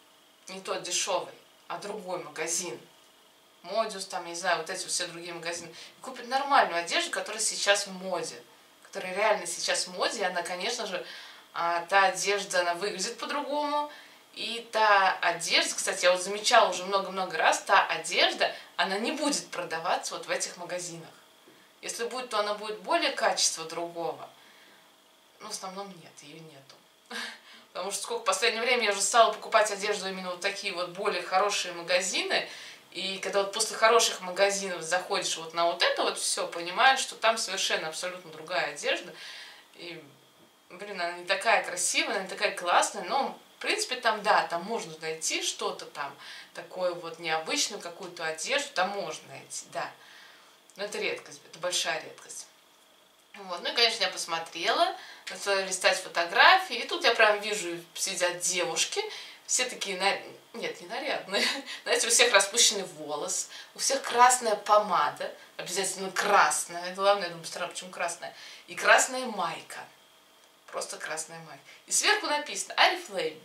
не тот дешевый, а другой магазин, Модиус, там, я не знаю, вот эти все другие магазины, и купит нормальную одежду, которая сейчас в моде, которая реально сейчас в моде, и она, конечно же, та одежда, она выглядит по-другому, и та одежда, кстати, я вот замечала уже много-много раз, та одежда, она не будет продаваться вот в этих магазинах. Если будет, то она будет более качества другого. Но в основном нет, ее нету. Потому что сколько в последнее время я уже стала покупать одежду именно вот такие вот более хорошие магазины. И когда вот после хороших магазинов заходишь вот на вот это вот все, понимаешь, что там совершенно абсолютно другая одежда. И, блин, она не такая красивая, она не такая классная, но в принципе там, да, там можно найти что-то там, такое вот необычную какую-то одежду, там можно найти, да. Но это редкость, это большая редкость. Вот. Ну и, конечно, я посмотрела, начала листать фотографии, и тут я прям вижу, сидят девушки, все такие, нет, не нарядные, знаете, у всех распущенный волос, у всех красная помада, обязательно красная, главное, я думаю, странно, почему красная, и красная майка, просто красная майка. И сверху написано Oriflame.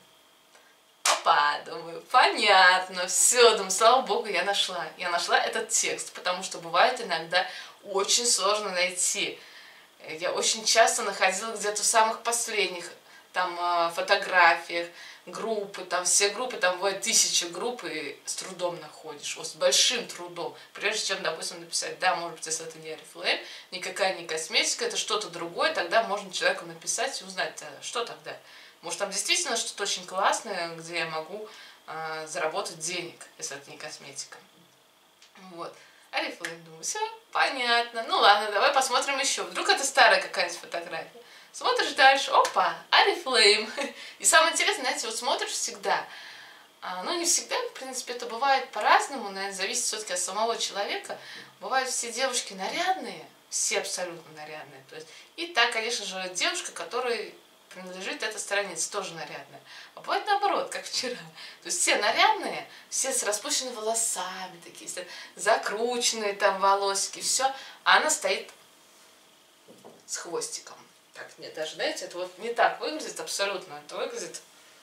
Опа, думаю, понятно, все, думаю, слава богу, я нашла этот текст, потому что бывает иногда очень сложно найти. Я очень часто находила где-то в самых последних там фотографиях, группы, там все группы, там бывает 1000 групп, и с трудом находишь, вот с большим трудом, прежде чем, допустим, написать, да, может быть, если это не Oriflame, никакая не косметика, это что-то другое, тогда можно человеку написать и узнать, что тогда. Может, там действительно что-то очень классное, где я могу заработать денег, если это не косметика. Вот. Oriflame, думаю, все, понятно. Ну ладно, давай посмотрим еще. Вдруг это старая какая-нибудь фотография. Смотришь дальше, опа, Oriflame. И самое интересное, знаете, вот смотришь всегда. Ну, не всегда, в принципе, это бывает по-разному, наверное, зависит все-таки от самого человека. Бывают все девушки нарядные, все абсолютно нарядные. То есть, и так, конечно же, девушка, которой принадлежит эта страница, тоже нарядная. А бывает наоборот, как вчера. То есть все нарядные, все с распущенными волосами, такие закрученные там волосики, все. А она стоит с хвостиком. Так, нет, даже, знаете, это вот не так выглядит абсолютно. Это выглядит...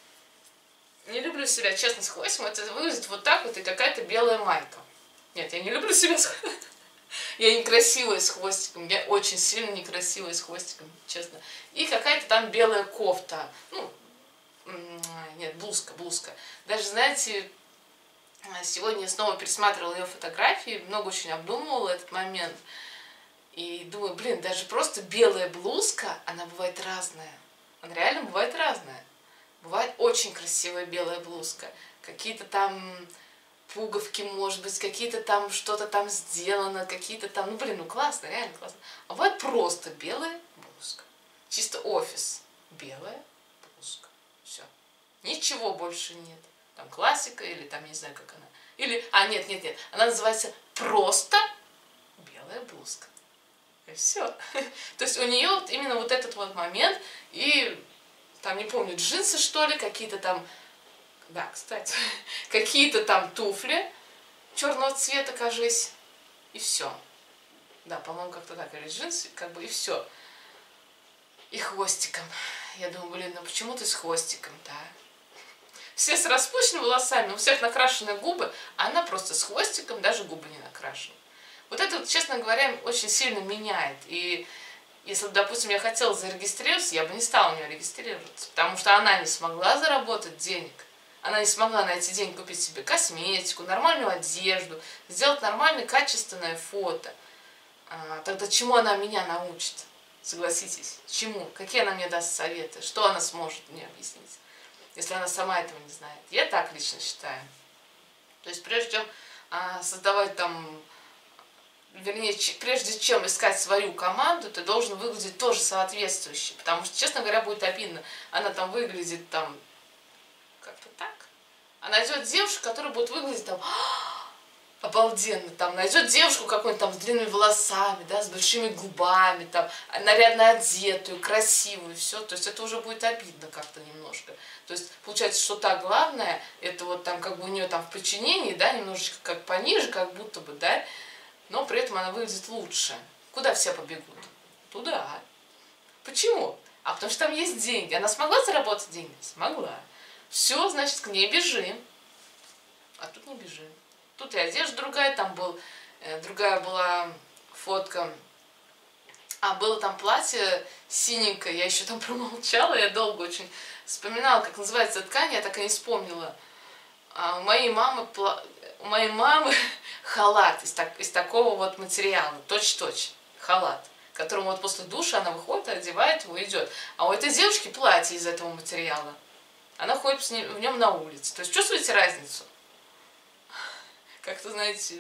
Не люблю себя, честно, с хвостиком. Это выглядит вот так вот и какая-то белая майка. Нет, я не люблю себя с хвостиком. Я некрасивая с хвостиком, я очень сильно некрасивая с хвостиком, честно. И какая-то там белая кофта, ну, нет, блузка. Даже, знаете, сегодня я снова пересматривала ее фотографии, много очень обдумывала этот момент. И думаю, блин, даже просто белая блузка, она бывает разная. Она реально бывает разная. Бывает очень красивая белая блузка. Какие-то там... пуговки, может быть, какие-то там, что-то там сделано, какие-то там, ну, блин, ну, классно, реально классно. А бывает просто белая блузка. Чисто офис. Белая блузка. Все. Ничего больше нет. Там классика или там, не знаю, как она. Или, нет. Она называется просто белая блузка. И все. То есть у нее вот именно вот этот вот момент, и там, не помню, джинсы, что ли, какие-то там. Да, кстати, какие-то там туфли черного цвета, кажись, и все. Да, по-моему, как-то так, или джинсы, как бы, и все. И хвостиком. Я думаю, блин, ну почему ты с хвостиком-то, а? Все с распущенными волосами, у всех накрашены губы, а она просто с хвостиком, даже губы не накрашены. Вот это, вот, честно говоря, очень сильно меняет. И если бы, допустим, я хотела зарегистрироваться, я бы не стала у нее регистрироваться, потому что она не смогла заработать денег. Она не смогла на эти деньги купить себе косметику, нормальную одежду, сделать нормальное, качественное фото. Тогда чему она меня научит? Согласитесь, чему? Какие она мне даст советы? Что она сможет мне объяснить, если она сама этого не знает? Я так лично считаю. То есть прежде чем создавать там, вернее, прежде чем искать свою команду, ты должен выглядеть тоже соответствующе. Потому что, честно говоря, будет обидно. Она там выглядит там как-то так. А найдет девушку, которая будет выглядеть там обалденно. Там найдет девушку какую-нибудь там с длинными волосами, да, с большими губами, там, нарядно одетую, красивую, все. То есть это уже будет обидно как-то немножко. То есть получается, что та главное, это вот там как бы у нее там в подчинении, да, немножечко как пониже, как будто бы, да, но при этом она выглядит лучше. Куда все побегут? Туда. Почему? А потому что там есть деньги. Она смогла заработать деньги? Смогла. Все, значит, к ней бежим. А тут не бежим. Тут и одежда другая, там другая была фотка. А было там платье синенькое, я еще там промолчала, я долго очень вспоминала, как называется ткань, я так и не вспомнила. А у моей мамы халат из такого вот материала, точь-точь, халат, которому вот после душа она выходит, одевает его и идет. А у этой девушки платье из этого материала. Она ходит в нем на улице. То есть чувствуете разницу? Как-то, знаете,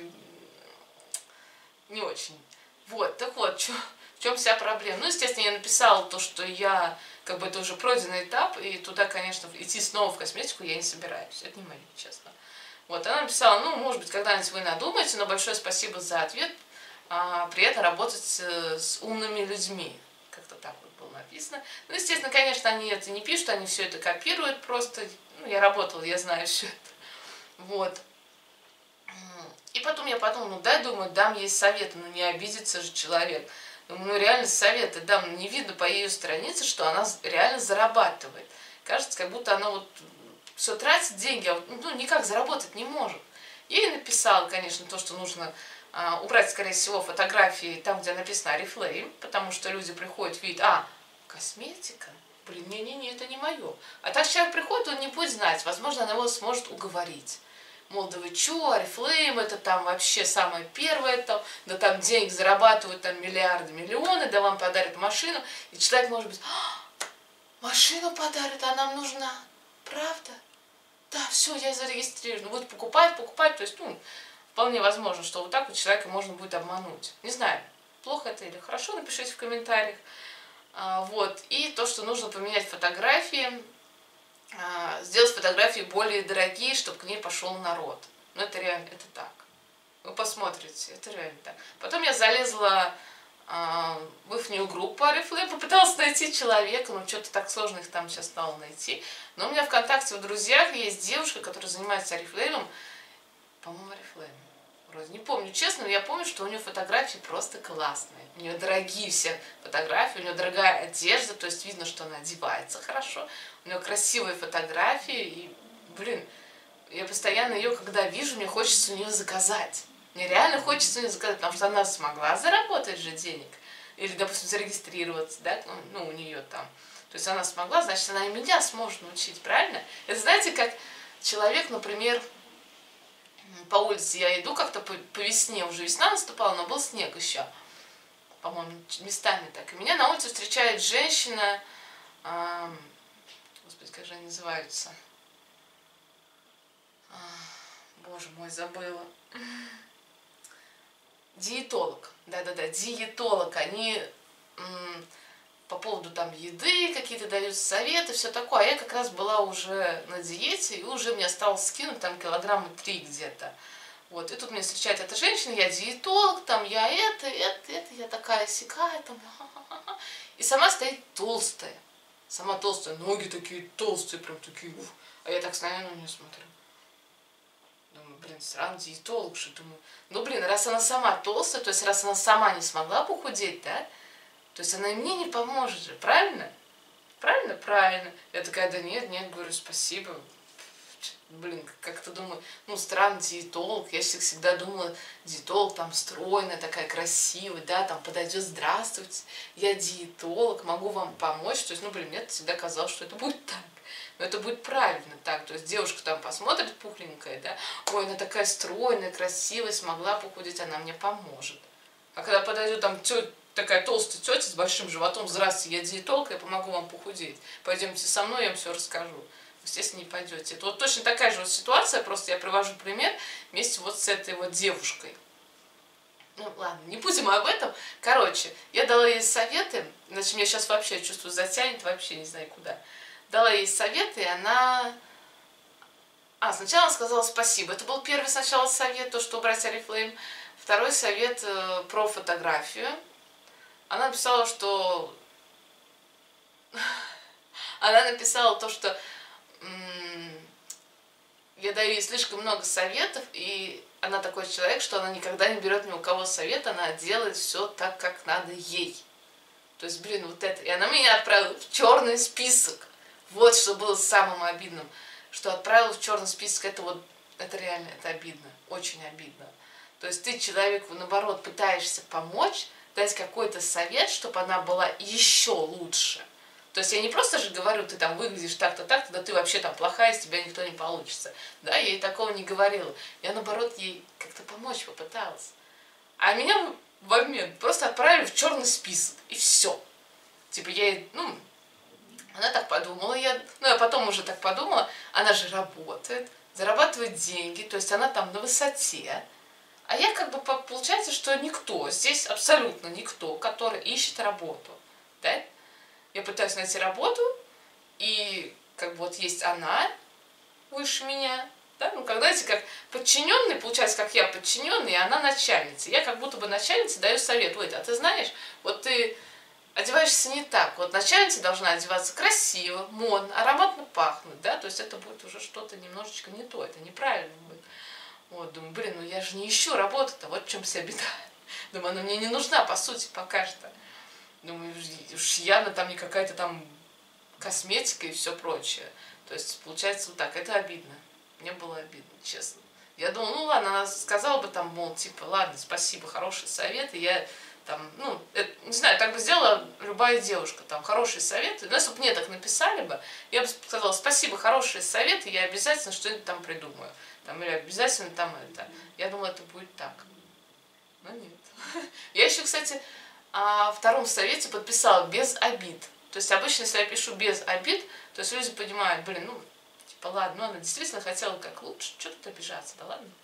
не очень. Вот, так вот, в чем вся проблема? Ну, естественно, я написала то, что я, как бы это уже пройденный этап, и туда, конечно, идти снова в косметику я не собираюсь. Это не мое, честно. Вот, она написала, ну, может быть, когда-нибудь вы надумаете, но большое спасибо за ответ. Приятно работать с умными людьми. Как-то так вот было написано. Ну, естественно, конечно, они это не пишут, они все это копируют просто. Ну, я работала, я знаю все это. Вот. И потом я подумала, ну дай, думаю, дам ей советы, ну не обидится же человек. Думаю, ну реально советы дам, ну, не видно по ее странице, что она реально зарабатывает. Кажется, как будто она вот все тратит деньги, а вот, ну никак заработать не может. Я ей написала, конечно, то, что нужно убрать, скорее всего, фотографии там, где написано Oriflame, потому что люди приходят, видят, косметика, блин, не-не-не, это не мое. А так человек приходит, он не будет знать, возможно, она его сможет уговорить. Мол, да вы чё, Oriflame, это там вообще самое первое, там, да там денег зарабатывают там миллиарды, миллионы, да вам подарят машину. И человек может быть, машину подарят, а нам нужна, правда? Да, все, я зарегистрирована, будет покупать, то есть, ну, вполне возможно, что вот так вот человека можно будет обмануть. Не знаю, плохо это или хорошо, напишите в комментариях. Вот, и то, что нужно поменять фотографии, сделать фотографии более дорогие, чтобы к ней пошел народ. Ну это реально, это так. Вы посмотрите, это реально так. Потом я залезла в их группу Oriflame, попыталась найти человека, но что-то так сложно их там сейчас стало найти. Но у меня ВКонтакте в друзьях есть девушка, которая занимается Oriflame, по-моему, Oriflame. Вроде не помню честно, но я помню, что у нее фотографии просто классные. У нее дорогие все фотографии, у нее дорогая одежда, то есть видно, что она одевается хорошо. У нее красивые фотографии, и, блин, я постоянно ее, когда вижу, мне хочется у нее заказать. Мне реально хочется у нее заказать, потому что она смогла заработать же денег. Или, допустим, зарегистрироваться, да, ну, у нее там. То есть она смогла, значит, она и меня сможет научить, правильно? Это, знаете, как человек, например, по улице я иду как-то по весне, уже весна наступала, но был снег еще, по-моему, местами так. И меня на улице встречает женщина, господи, как же они называются? Боже мой, забыла. Диетолог, да-да-да, диетолог. Они по поводу там еды какие-то дают советы, все такое. А я как раз была уже на диете, и уже мне осталось скинуть там килограмма 3 где-то. Вот, и тут меня встречает эта женщина, я диетолог, там я это, я такая сякая, там, и сама стоит толстая. Сама толстая, ноги такие толстые, прям такие, уф. А я так стою на нее смотрю. Думаю, блин, сразу диетолог, что думаю. Ну, блин, раз она сама толстая, то есть раз она сама не смогла похудеть, да, то есть она и мне не поможет же, правильно? Правильно? Правильно. Я такая, да нет, говорю, спасибо. Блин, как-то думаю, ну, странный диетолог. Я всегда думала, диетолог там стройная, такая красивая, да, там подойдет, здравствуйте, я диетолог, могу вам помочь. То есть, ну, блин, мне всегда казалось, что это будет так. Но это будет правильно так. То есть девушка там посмотрит пухленькая, да, ой, она такая стройная, красивая, смогла похудеть, она мне поможет. А когда подойдет там такая толстая тетя с большим животом, здравствуйте, я диетолог, я помогу вам похудеть. Пойдемте со мной, я вам все расскажу. Естественно, не пойдете. Это вот точно такая же вот ситуация, просто я привожу пример вместе вот с этой вот девушкой. Ну ладно, не будем об этом. Короче, я дала ей советы, значит, меня сейчас вообще чувствую затянет, вообще не знаю куда. Дала ей советы, и она... сначала она сказала спасибо. Это был первый сначала совет, то, что убрать Oriflame. Второй совет про фотографию. Она написала, что... Она написала то, что я даю ей слишком много советов, и она такой человек, что она никогда не берет ни у кого совет, она делает все так, как надо ей. То есть, блин, вот это. И она меня отправила в черный список. Вот что было самым обидным, что отправила в черный список. Это вот это реально, это обидно, очень обидно. То есть ты человеку, наоборот, пытаешься помочь, дать какой-то совет, чтобы она была еще лучше. То есть я не просто же говорю, ты там выглядишь так-то, так-то, да ты вообще там плохая, из тебя никто не получится. Да, я ей такого не говорила. Я, наоборот, ей как-то помочь попыталась. А меня в обмен просто отправили в черный список, и все. Типа я ей, она так подумала, я потом уже так подумала, она же работает, зарабатывает деньги, то есть она там на высоте. А я как бы, получается, что никто, здесь абсолютно никто, который ищет работу, да? Я пытаюсь найти работу, и как бы вот есть она выше меня, да? Когда эти как подчиненные, получается, как я подчиненный, и она начальница. Я как будто бы начальнице даю совет. Ой, а ты знаешь, вот ты одеваешься не так. Вот начальница должна одеваться красиво, модно, ароматно пахнуть, да? То есть это будет уже что-то немножечко не то, это неправильно будет. Вот, думаю, блин, я же не ищу работу-то, вот в чем вся беда. Думаю, она мне не нужна, по сути, пока что. Думаю, уж явно там не какая-то там косметика и все прочее. То есть, получается, вот так, это обидно. Мне было обидно, честно. Я думала, ладно, она сказала бы там, мол, типа, ладно, спасибо, хороший совет, и я там, не знаю, так бы сделала любая девушка, там, хорошие советы. Но если бы мне так написали бы, я бы сказала, спасибо, хорошие советы, я обязательно что-нибудь там придумаю. Там, или обязательно там это. Я думала, это будет так. Но нет. Я еще, кстати, о втором совете подписала без обид. То есть обычно, если я пишу без обид, то есть люди понимают, блин, типа, ладно, она действительно хотела как лучше, что тут обижаться, да ладно.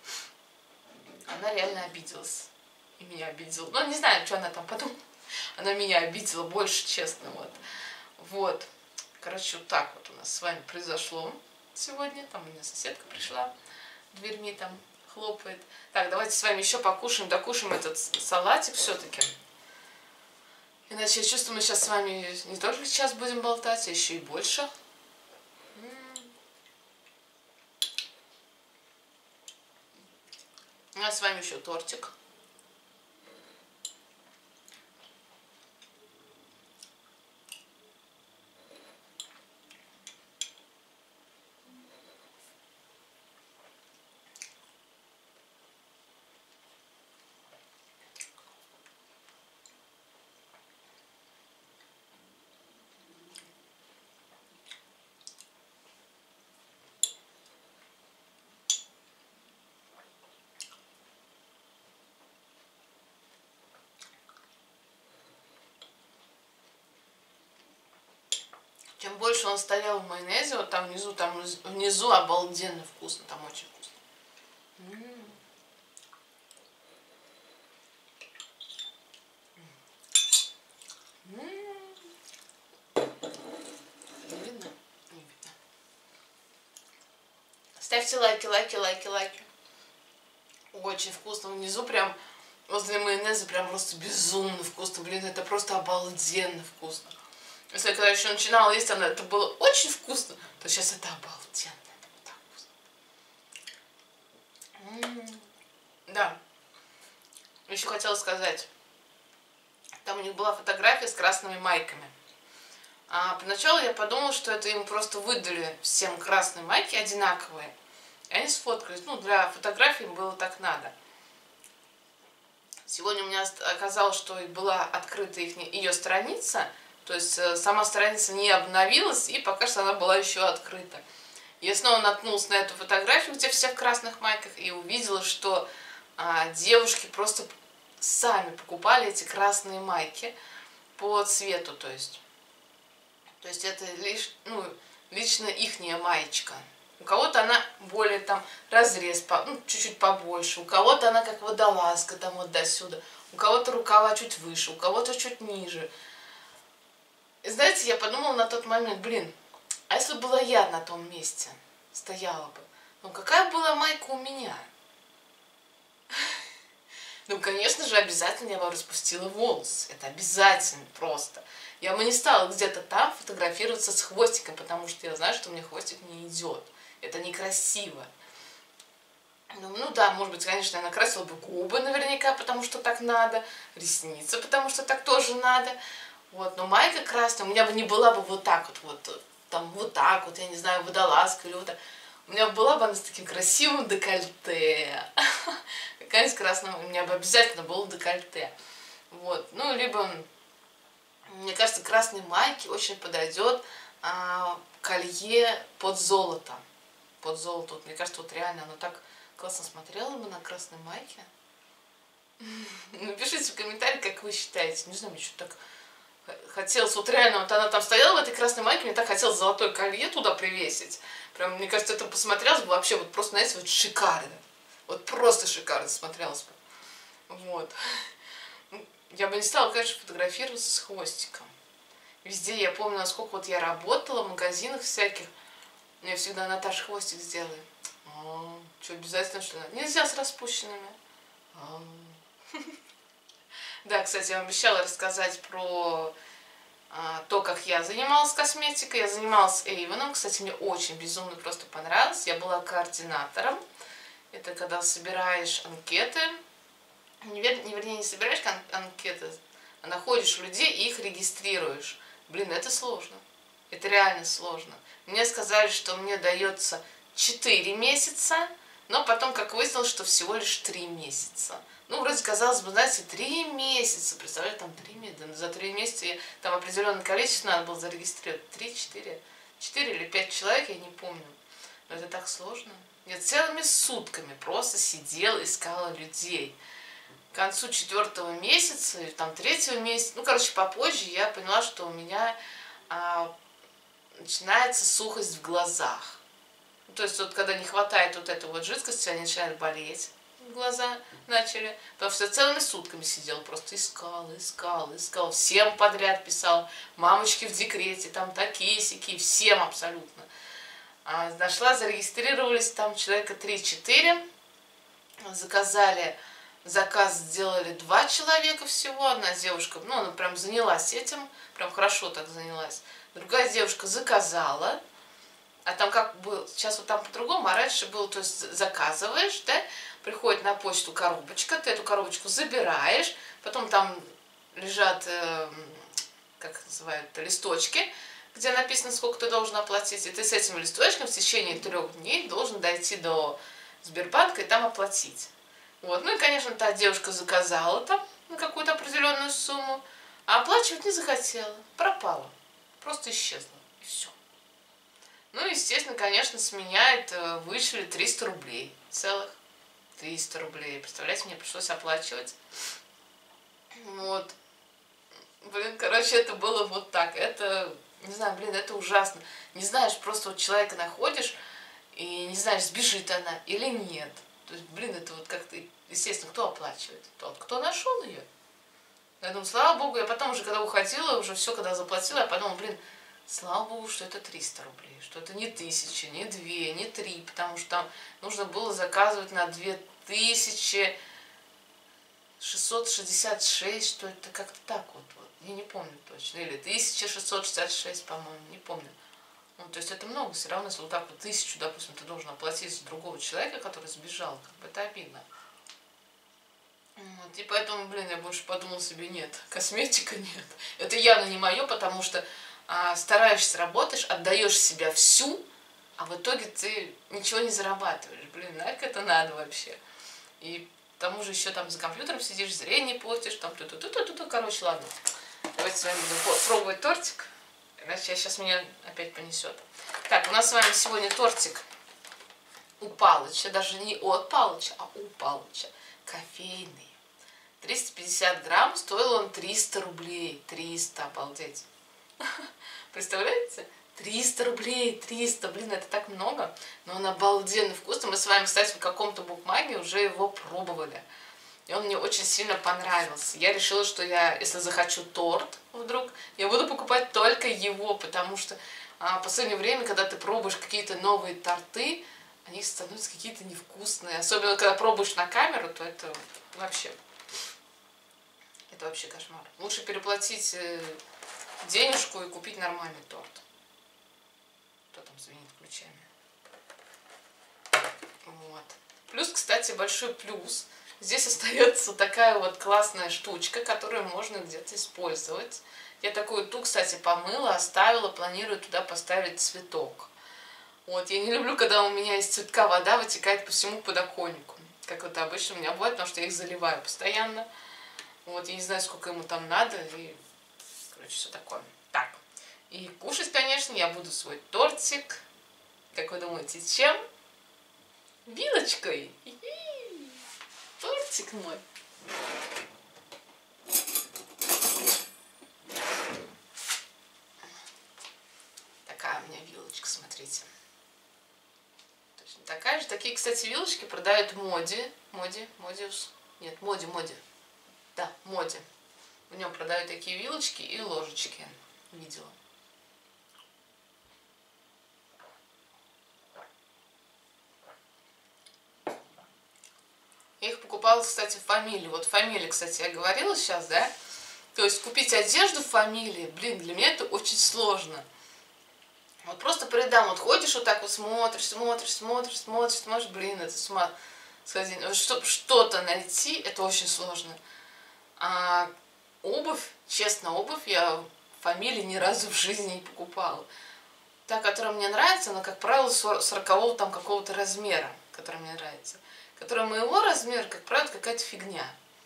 Она реально обиделась. И меня обидела. Не знаю, что она там подумала. Она меня обидела больше, честно, вот. Вот. Короче, вот так вот у нас с вами произошло сегодня. Там у меня соседка пришла, дверьми там хлопает. Так, давайте с вами еще покушаем, докушаем этот салатик все-таки. Иначе я чувствую, мы сейчас с вами не только сейчас будем болтать, а еще и больше. У нас с вами еще тортик. Чем больше он стоял в майонезе, вот там внизу обалденно вкусно, там очень вкусно. Не видно? Не видно. Ставьте лайки, лайки, лайки, лайки. Очень вкусно. Внизу прям возле майонеза прям просто безумно вкусно. Блин, это просто обалденно вкусно. Если я когда еще начинала есть, это было очень вкусно, то сейчас это обалденно. Это так вкусно. Да. Еще хотела сказать. Там у них была фотография с красными майками. А поначалу я подумала, что это им просто выдали всем красные майки одинаковые. И они сфоткались. Для фотографии им было так надо. Сегодня у меня оказалось, что была открыта ее страница. То есть сама страница не обновилась, и пока что она была еще открыта. Я снова наткнулась на эту фотографию, где все в красных майках, и увидела, что девушки просто сами покупали эти красные майки по цвету, то есть это лично ихняя маечка. У кого-то она более там разрез, чуть-чуть побольше, у кого-то она как водолазка там вот до сюда, у кого-то рукава чуть выше, у кого-то чуть ниже. И знаете, я подумала на тот момент, блин, а если была я на том месте, стояла бы, какая была майка у меня? Конечно же, обязательно я бы распустила волосы, это обязательно просто. Я бы не стала где-то там фотографироваться с хвостиком, потому что я знаю, что мне хвостик не идет, это некрасиво. Да, может быть, конечно, я накрасила бы губы наверняка, потому что так надо, ресницы, потому что так тоже надо. Вот, но майка красная у меня бы не была бы вот так вот, там вот так вот, я не знаю, водолазка или вот так. У У меня была бы она с таким красивым декольте. Какая-нибудь красная, у меня бы обязательно было декольте. Вот, ну, либо, мне кажется, красной майке очень подойдет колье под золото. Под золото, вот, мне кажется, вот реально оно так классно смотрело бы на красной майке. Напишите в комментариях, как вы считаете. Не знаю, мне что-то так хотелось, вот реально, вот она там стояла в этой красной майке, мне так хотелось золотое колье туда привесить. Прям, мне кажется, это посмотрелось бы вообще вот просто, знаете, вот шикарно. Вот просто шикарно смотрелось бы. Вот. Я бы не стала, конечно, фотографироваться с хвостиком. Везде, я помню, насколько вот я работала в магазинах всяких. Мне всегда: Наташа, хвостик сделай. Что, обязательно, что ли? Нельзя с распущенными. Да, кстати, я вам обещала рассказать про то, как я занималась косметикой. Я занималась Эйвоном. Кстати, мне очень безумно просто понравилось. Я была координатором. Это когда собираешь анкеты. Вернее, не собираешь анкеты, а находишь людей и их регистрируешь. Блин, это сложно. Это реально сложно. Мне сказали, что мне дается 4 месяца, но потом, как выяснилось, что всего лишь 3 месяца. Ну, вроде, казалось бы, знаете, 3 месяца. Представляете, там 3 месяца. За 3 месяца там определенное количество надо было зарегистрировать. 4 или 5 человек, я не помню. Но это так сложно. Я целыми сутками просто сидела, искала людей. К концу 4-го месяца, или там 3-го месяца, ну, короче, попозже я поняла, что у меня начинается сухость в глазах. То есть вот когда не хватает вот этой вот жидкости, они начинают болеть, глаза начали. Потому что я целыми сутками сидела, просто искала. Всем подряд писала. Мамочки в декрете, там такие-сякие, всем абсолютно. Нашла, зарегистрировались там человека 3-4. Заказ сделали 2 человека всего. Одна девушка, ну, она прям занялась этим, прям хорошо так занялась. Другая девушка заказала. А там как было, сейчас вот там по-другому, а раньше было, то есть заказываешь, да, приходит на почту коробочка, ты эту коробочку забираешь, потом там лежат, как называют, листочки, где написано, сколько ты должен оплатить, и ты с этим листочком в течение 3 дней должен дойти до Сбербанка и там оплатить. Вот. Ну и, конечно, та девушка заказала там на какую-то определенную сумму, а оплачивать не захотела, пропала, просто исчезла, и все. Ну, естественно, конечно, с меня это вышли 300 рублей целых. 300 рублей. Представляете, мне пришлось оплачивать. Вот. Блин, короче, это было вот так. Это, не знаю, блин, это ужасно. Не знаешь, просто вот человека находишь, и не знаешь, сбежит она или нет. То есть, блин, это вот как-то, естественно, кто оплачивает? Тот, кто нашел ее. Я думаю, слава богу, я потом уже, когда уходила, уже все, когда заплатила, я подумала, блин, слава богу, что это 300 рублей, что это не 1000, не 2, не 3, потому что там нужно было заказывать на 2666, что это как-то так вот, я не помню точно, или 1666, по-моему, не помню. Ну, то есть это много, все равно, если вот так вот 1000, допустим, ты должен оплатить за другого человека, который сбежал, как бы это обидно. Вот, и поэтому, блин, я больше подумала себе, нет, косметика нет. Это явно не мое, потому что стараешься, работаешь, отдаешь себя всю, а в итоге ты ничего не зарабатываешь. Блин, нафиг это надо вообще. И к тому же еще там за компьютером сидишь, зрение портишь, там ту-ту-ту-ту-ту. Короче, ладно. Давайте с вами будем пробовать тортик. Иначе сейчас меня опять понесет. Так, у нас с вами сегодня тортик у Палыча. Даже не от Палыча, а у Палыча. Кофейный. 350 грамм, стоил он 300 рублей. 300, обалдеть. Представляете? 300 рублей, 300, блин, это так много. Но он обалденный вкусный. Мы с вами, кстати, в каком-то букмаге уже его пробовали. И он мне очень сильно понравился. Я решила, что я, если захочу торт вдруг, я буду покупать только его, потому что в последнее время, когда ты пробуешь какие-то новые торты, они становятся какие-то невкусные. Особенно, когда пробуешь на камеру, то это вообще кошмар. Лучше переплатить денежку и купить нормальный торт. Кто там звенит ключами? Вот. Плюс, кстати, большой плюс. Здесь остается такая вот классная штучка, которую можно где-то использовать. Я такую кстати, помыла, оставила, планирую туда поставить цветок. Вот, я не люблю, когда у меня из цветка вода вытекает по всему подоконнику. Как это обычно у меня бывает, потому что я их заливаю постоянно. Вот, я не знаю, сколько ему там надо, и, короче, все такое. Так, и кушать, конечно, я буду свой тортик. Как вы думаете, чем? Вилочкой. И-и-и. Тортик мой. Такая у меня вилочка, смотрите. Точно такая же. Такие, кстати, вилочки продают в Моди. Модиус. Нет, Моди. Да, Моди. В нем продают такие вилочки и ложечки. Видела. Я их покупала, кстати, в Фамилии. Вот Фамилия, кстати, я говорила сейчас, да? То есть купить одежду в Фамилии, блин, для меня это очень сложно. Вот просто по рядам вот ходишь вот так вот, смотришь, блин, это с ума сходить. Вот, чтобы что-то найти, это очень сложно. А обувь, честно, обувь я в Фамилии ни разу в жизни не покупала. Та, которая мне нравится, она, как правило, 40-го там какого-то размера, который мне нравится. Которая моего размера, как правило, какая-то фигня.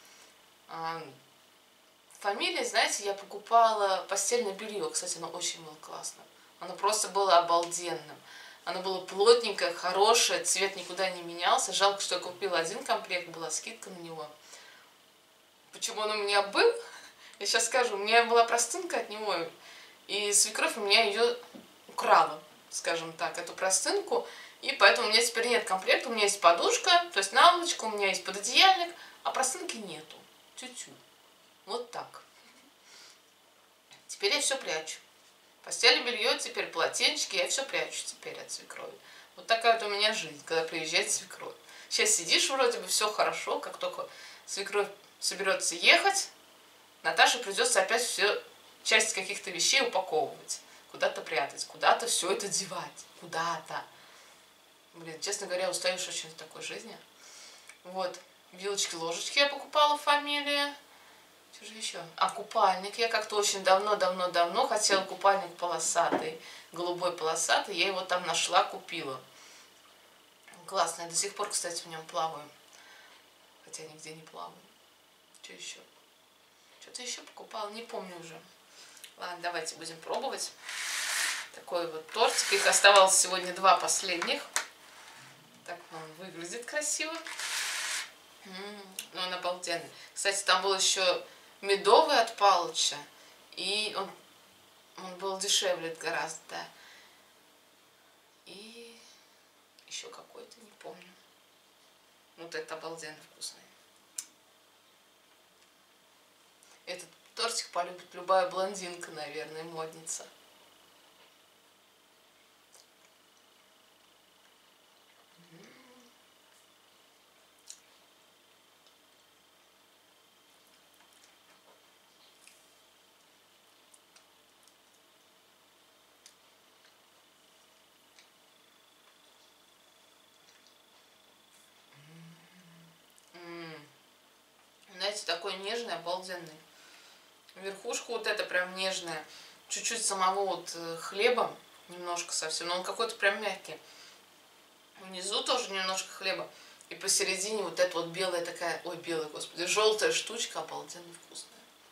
В Фамилии, знаете, я покупала постельное белье. Кстати, оно очень было классно. Оно просто было обалденным. Оно было плотненькое, хорошее, цвет никуда не менялся. Жалко, что я купила один комплект, была скидка на него. Почему он у меня был? Я сейчас скажу. У меня была простынка от него, и свекровь у меня ее украла, скажем так, эту простынку. И поэтому у меня теперь нет комплекта. У меня есть подушка, то есть наволочка, у меня есть пододеяльник, а простынки нету. Тю-тю. Вот так. Теперь я все прячу. Постельное белье, теперь полотенчики, я все прячу теперь от свекрови. Вот такая вот у меня жизнь, когда приезжает свекровь. Сейчас сидишь, вроде бы все хорошо, как только свекровь соберется ехать, Наташе придется опять все, часть каких-то вещей упаковывать, куда-то прятать, куда-то все это девать, куда-то. Блин, честно говоря, устаешь очень от такой жизни. Вот, вилочки-ложечки я покупала в Фамилии. Что же еще? А купальник. Я как-то очень давно хотела купальник полосатый, голубой полосатый. Я его там нашла, купила. Классно. Я до сих пор, кстати, в нем плаваю. Хотя нигде не плаваю. Что еще? Что-то еще покупала, не помню уже. Ладно, давайте будем пробовать. Такой вот тортик. Их оставалось сегодня 2 последних. Так он выглядит красиво. Ну, он обалденный. Кстати, там был еще медовый от Палыча. И он был дешевле гораздо, да. И еще какой-то, не помню. Вот это обалденно вкусный. Этот тортик полюбит любая блондинка, наверное, модница. Знаете, такой нежный, обалденный. Верхушка вот эта прям нежная. Чуть-чуть самого вот хлеба, немножко совсем, но он какой-то прям мягкий. Внизу тоже немножко хлеба. И посередине вот эта вот белая такая, ой, белая, господи, желтая штучка, обалденно вкусная.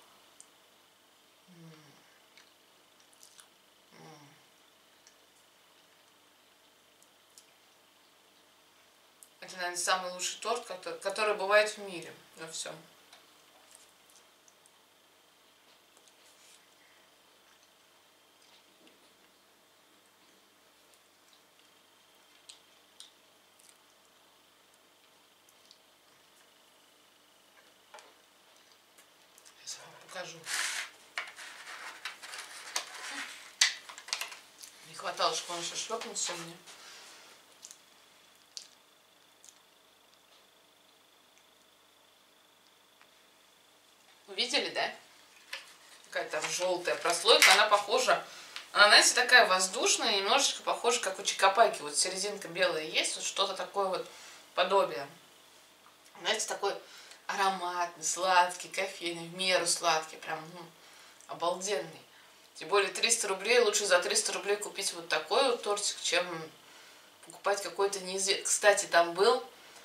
Это, наверное, самый лучший торт, который бывает в мире во всем. Сейчас вам покажу. Не хватало, чтобы он еще шлепнулся мне. Увидели, да? Какая там желтая прослойка, она похожа, она, знаете, такая воздушная, немножечко похожа, как у чокопайки. Вот серединка белая есть, вот что-то такое вот подобие. Знаете, такой ароматный, сладкий, кофейный, в меру сладкий, прям обалденный. Тем более 300 рублей, лучше за 300 рублей купить вот такой вот тортик, чем покупать какой-то неизвестный. Кстати, там был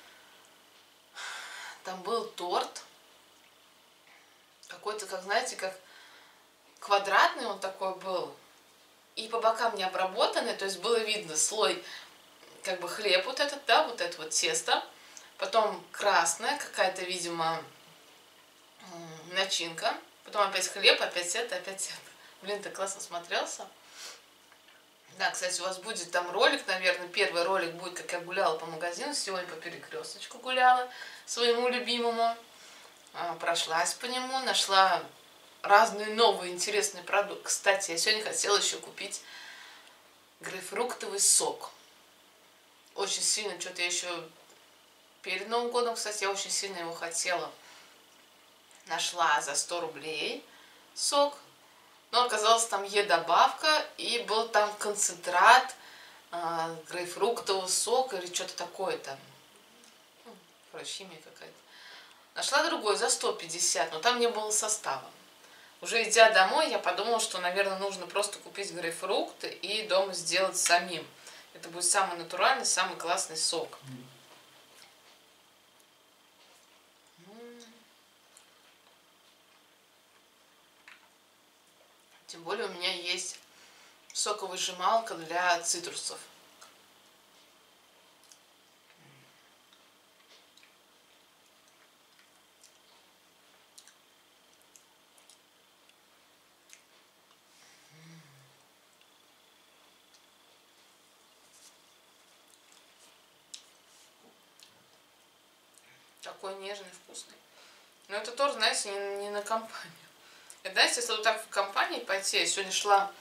торт. Какой-то, как знаете, как квадратный он такой был. И по бокам не обработанный, то есть было видно слой, как бы хлеб вот этот, да, вот это вот тесто. Потом красная какая-то, видимо, начинка. Потом опять хлеб, опять это, опять это. Блин, так классно смотрелся. Да, кстати, у вас будет там ролик, наверное, первый ролик будет, как я гуляла по магазину. Сегодня по Перекресточку гуляла, своему любимому. Прошлась по нему, нашла разные новые интересные продукты. Кстати, я сегодня хотела еще купить грейпфруктовый сок. Очень сильно, что-то я еще перед Новым годом, кстати, я очень сильно его хотела. Нашла за 100 рублей сок. Но оказалось, там Е-добавка, и был там концентрат грейпфруктового сока или что-то такое там. Короче, химия какая-то. Нашла другой за 150, но там не было состава. Уже идя домой, я подумала, что, наверное, нужно просто купить грейпфрукты и дома сделать самим. Это будет самый натуральный, самый классный сок. Тем более у меня есть соковыжималка для цитрусов. Такой нежный, вкусный. Но это торт, знаете, не на компанию. Это, знаете, если вот так в компании пойти, я сегодня шла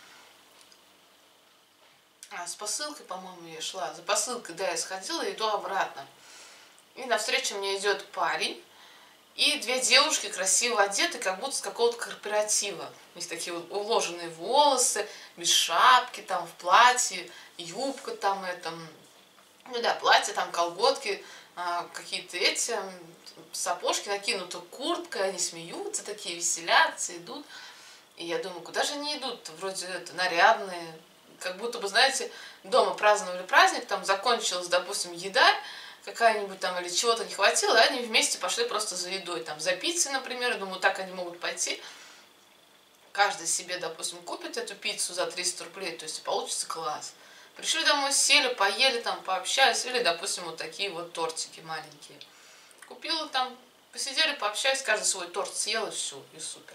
с посылкой, по-моему, я шла. За посылкой, да, я сходила и иду обратно. И навстречу мне идет парень. И две девушки красиво одеты, как будто с какого-то корпоратива. У них такие вот уложенные волосы, без шапки, там, в платье, юбка там, это, ну да, платье, там, колготки, какие-то эти сапожки накинуты курткой, они смеются, такие веселятся, идут. И я думаю, куда же они идут? Вроде это нарядные, как будто бы, знаете, дома праздновали праздник, там закончилась, допустим, еда какая-нибудь там или чего-то не хватило, и они вместе пошли просто за едой, там, за пиццей, например. Думаю, так они могут пойти. Каждый себе, допустим, купит эту пиццу за 300 рублей, то есть получится класс. Пришли домой, сели, поели, там, пообщались, или, допустим, вот такие вот тортики маленькие. Купила там, посидели, пообщались, каждый свой торт съел, и все, и супер.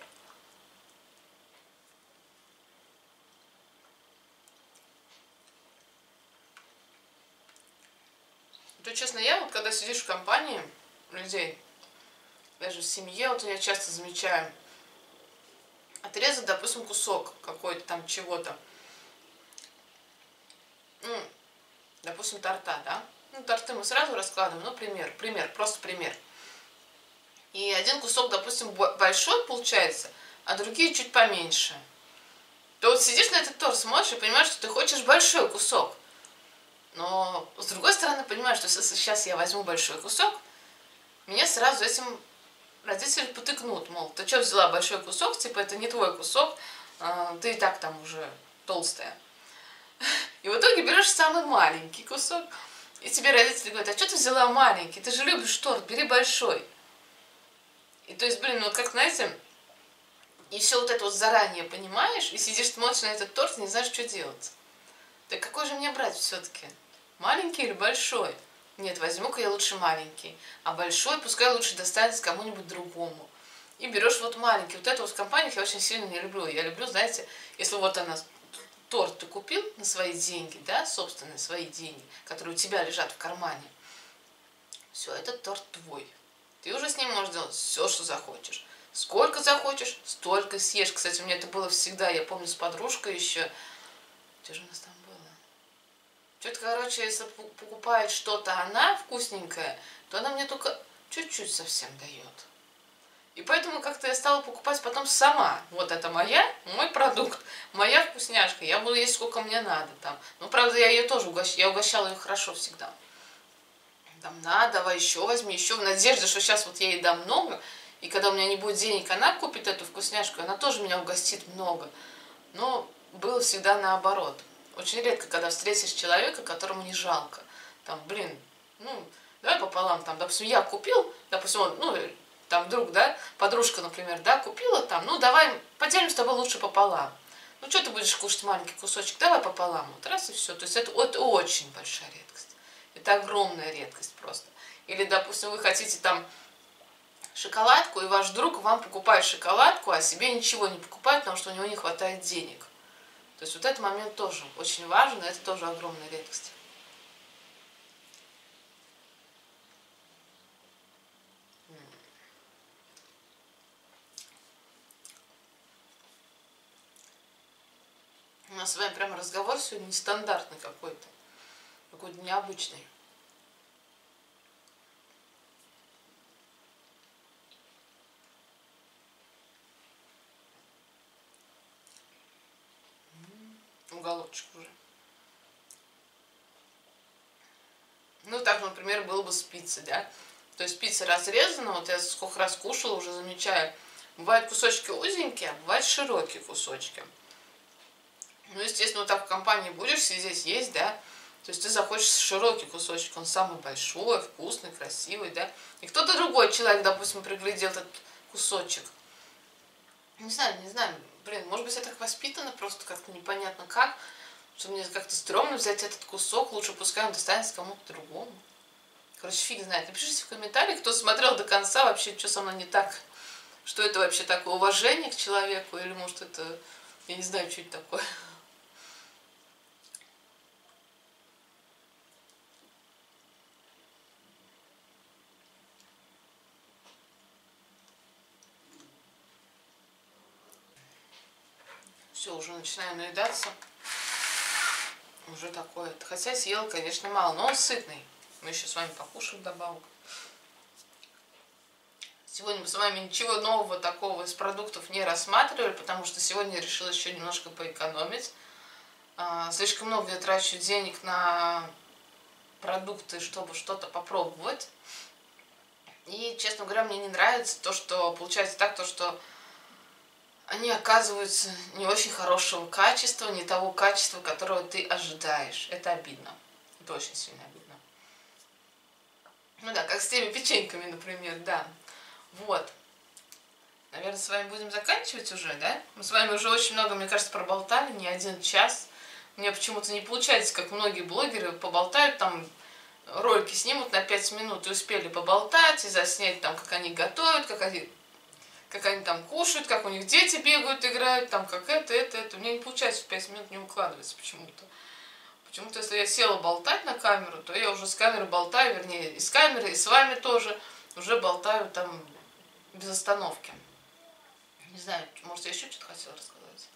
То, честно, я вот, когда сидишь в компании людей, даже в семье, вот я часто замечаю, отрезать, допустим, кусок какой-то там чего-то, допустим, торта, да? Ну, торты мы сразу раскладываем, ну, пример, просто пример. И один кусок, допустим, большой получается, а другие чуть поменьше. То вот сидишь на этот торт, смотришь и понимаешь, что ты хочешь большой кусок. Но, с другой стороны, понимаешь, что если сейчас я возьму большой кусок, меня сразу этим родители потыкнут, мол, ты что взяла большой кусок, типа, это не твой кусок, ты и так там уже толстая. И в итоге берешь самый маленький кусок, и тебе родители говорят, а что ты взяла маленький, ты же любишь торт, бери большой. И то есть, блин, ну вот как, знаете, и все вот это вот заранее понимаешь, и сидишь, смотришь на этот торт и не знаешь, что делать. Так какой же мне брать все-таки? Маленький или большой? Нет, возьму-ка я лучше маленький. А большой пускай лучше достанется кому-нибудь другому. И берешь вот маленький. Вот это вот в компаниях я очень сильно не люблю. Я люблю, знаете, если вот она, торт ты купил на свои деньги, да, собственные свои деньги, которые у тебя лежат в кармане. Все, этот торт твой. Ты уже с ним можешь делать все, что захочешь. Сколько захочешь, столько съешь. Кстати, у меня это было всегда, я помню, с подружкой еще. Что же у нас там было? Что-то, короче, если покупает что-то она вкусненькое, то она мне только чуть-чуть совсем дает. И поэтому как-то я стала покупать потом сама. Вот это мой продукт, моя вкусняшка. Я буду есть сколько мне надо там. Ну, правда, я ее тоже угощала ее хорошо всегда. Там, давай еще возьми, еще в надежде, что сейчас вот я ей дам много. И когда у меня не будет денег, она купит эту вкусняшку, она тоже меня угостит много. Но было всегда наоборот. очень редко, когда встретишь человека, которому не жалко. Там, блин, ну, давай пополам, там, допустим, я купил, допустим, он, ну, там, друг, да, подружка, например, да, купила там, ну, давай поделим с тобой лучше пополам. Ну, что ты будешь кушать маленький кусочек, давай пополам, вот раз и все. То есть это очень большая редкость. Это огромная редкость просто. Или, допустим, вы хотите там шоколадку, и ваш друг вам покупает шоколадку, а себе ничего не покупает, потому что у него не хватает денег. То есть вот этот момент тоже очень важен, и это тоже огромная редкость. У нас с вами прямо разговор сегодня нестандартный какой-то, какой-то необычный. Уголочек уже. Ну, так, например, было бы с пиццей, да? То есть пицца разрезана, вот я сколько раз кушала, уже замечаю. Бывают кусочки узенькие, а бывают широкие кусочки. Ну, естественно, вот так в компании будешь сидеть, есть, да? То есть ты захочешь широкий кусочек, он самый большой, вкусный, красивый, да? И кто-то другой человек, допустим, приглядел этот кусочек. Не знаю, блин, может быть, я так воспитана, просто как-то непонятно как, что мне как-то стрёмно взять этот кусок, лучше пускай он достанется кому-то другому. Короче, фиг знает. Напишите в комментариях, кто смотрел до конца, вообще, что со мной не так. Что это вообще такое, уважение к человеку, или может это, я не знаю, что это такое. Все, уже начинаю наедаться. Уже такое. Хотя съела, конечно, мало, но он сытный. Мы еще с вами покушаем вдобавок. Сегодня мы с вами ничего нового такого из продуктов не рассматривали, потому что сегодня я решила еще немножко поэкономить. Слишком много я трачу денег на продукты, чтобы что-то попробовать. И, честно говоря, мне не нравится то, что получается так, то, что они оказываются не очень хорошего качества, не того качества, которого ты ожидаешь. Это обидно. Это очень сильно обидно. Ну да, как с теми печеньками, например, да. Вот. Наверное, с вами будем заканчивать уже, да? Мы с вами уже очень много, мне кажется, проболтали, не 1 час. Мне почему-то не получается, как многие блогеры поболтают, там ролики снимут на 5 минут и успели поболтать и заснять, там, как они готовят, как они там кушают, как у них дети бегают, играют, там, как это. У меня не получается в 5 минут, не укладывается почему-то. Почему-то, если я села болтать на камеру, то я уже с камеры болтаю, вернее, и с камеры, и с вами тоже уже болтаю там без остановки. Не знаю, может, я еще что-то хотела рассказать?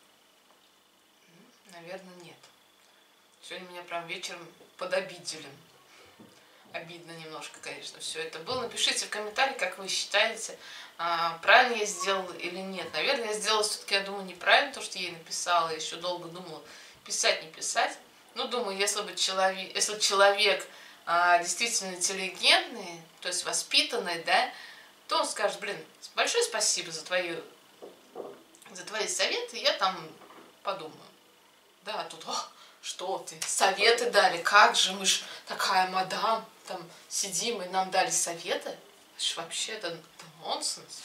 Наверное, нет. Сегодня меня прям вечером подобителен. Обидно немножко, конечно, все это было. Напишите в комментариях, как вы считаете, правильно я сделала или нет. Наверное, я сделала все-таки, я думаю, неправильно, то, что я ей написала. Я еще долго думала, писать, не писать. Ну, думаю, если человек действительно интеллигентный, то есть воспитанный, да, то он скажет, блин, большое спасибо за твои советы, я там подумаю. Да, тут, что ты, советы дали, как же, мы ж такая мадам, там сидим и нам дали советы. Это ж вообще, это нонсенс.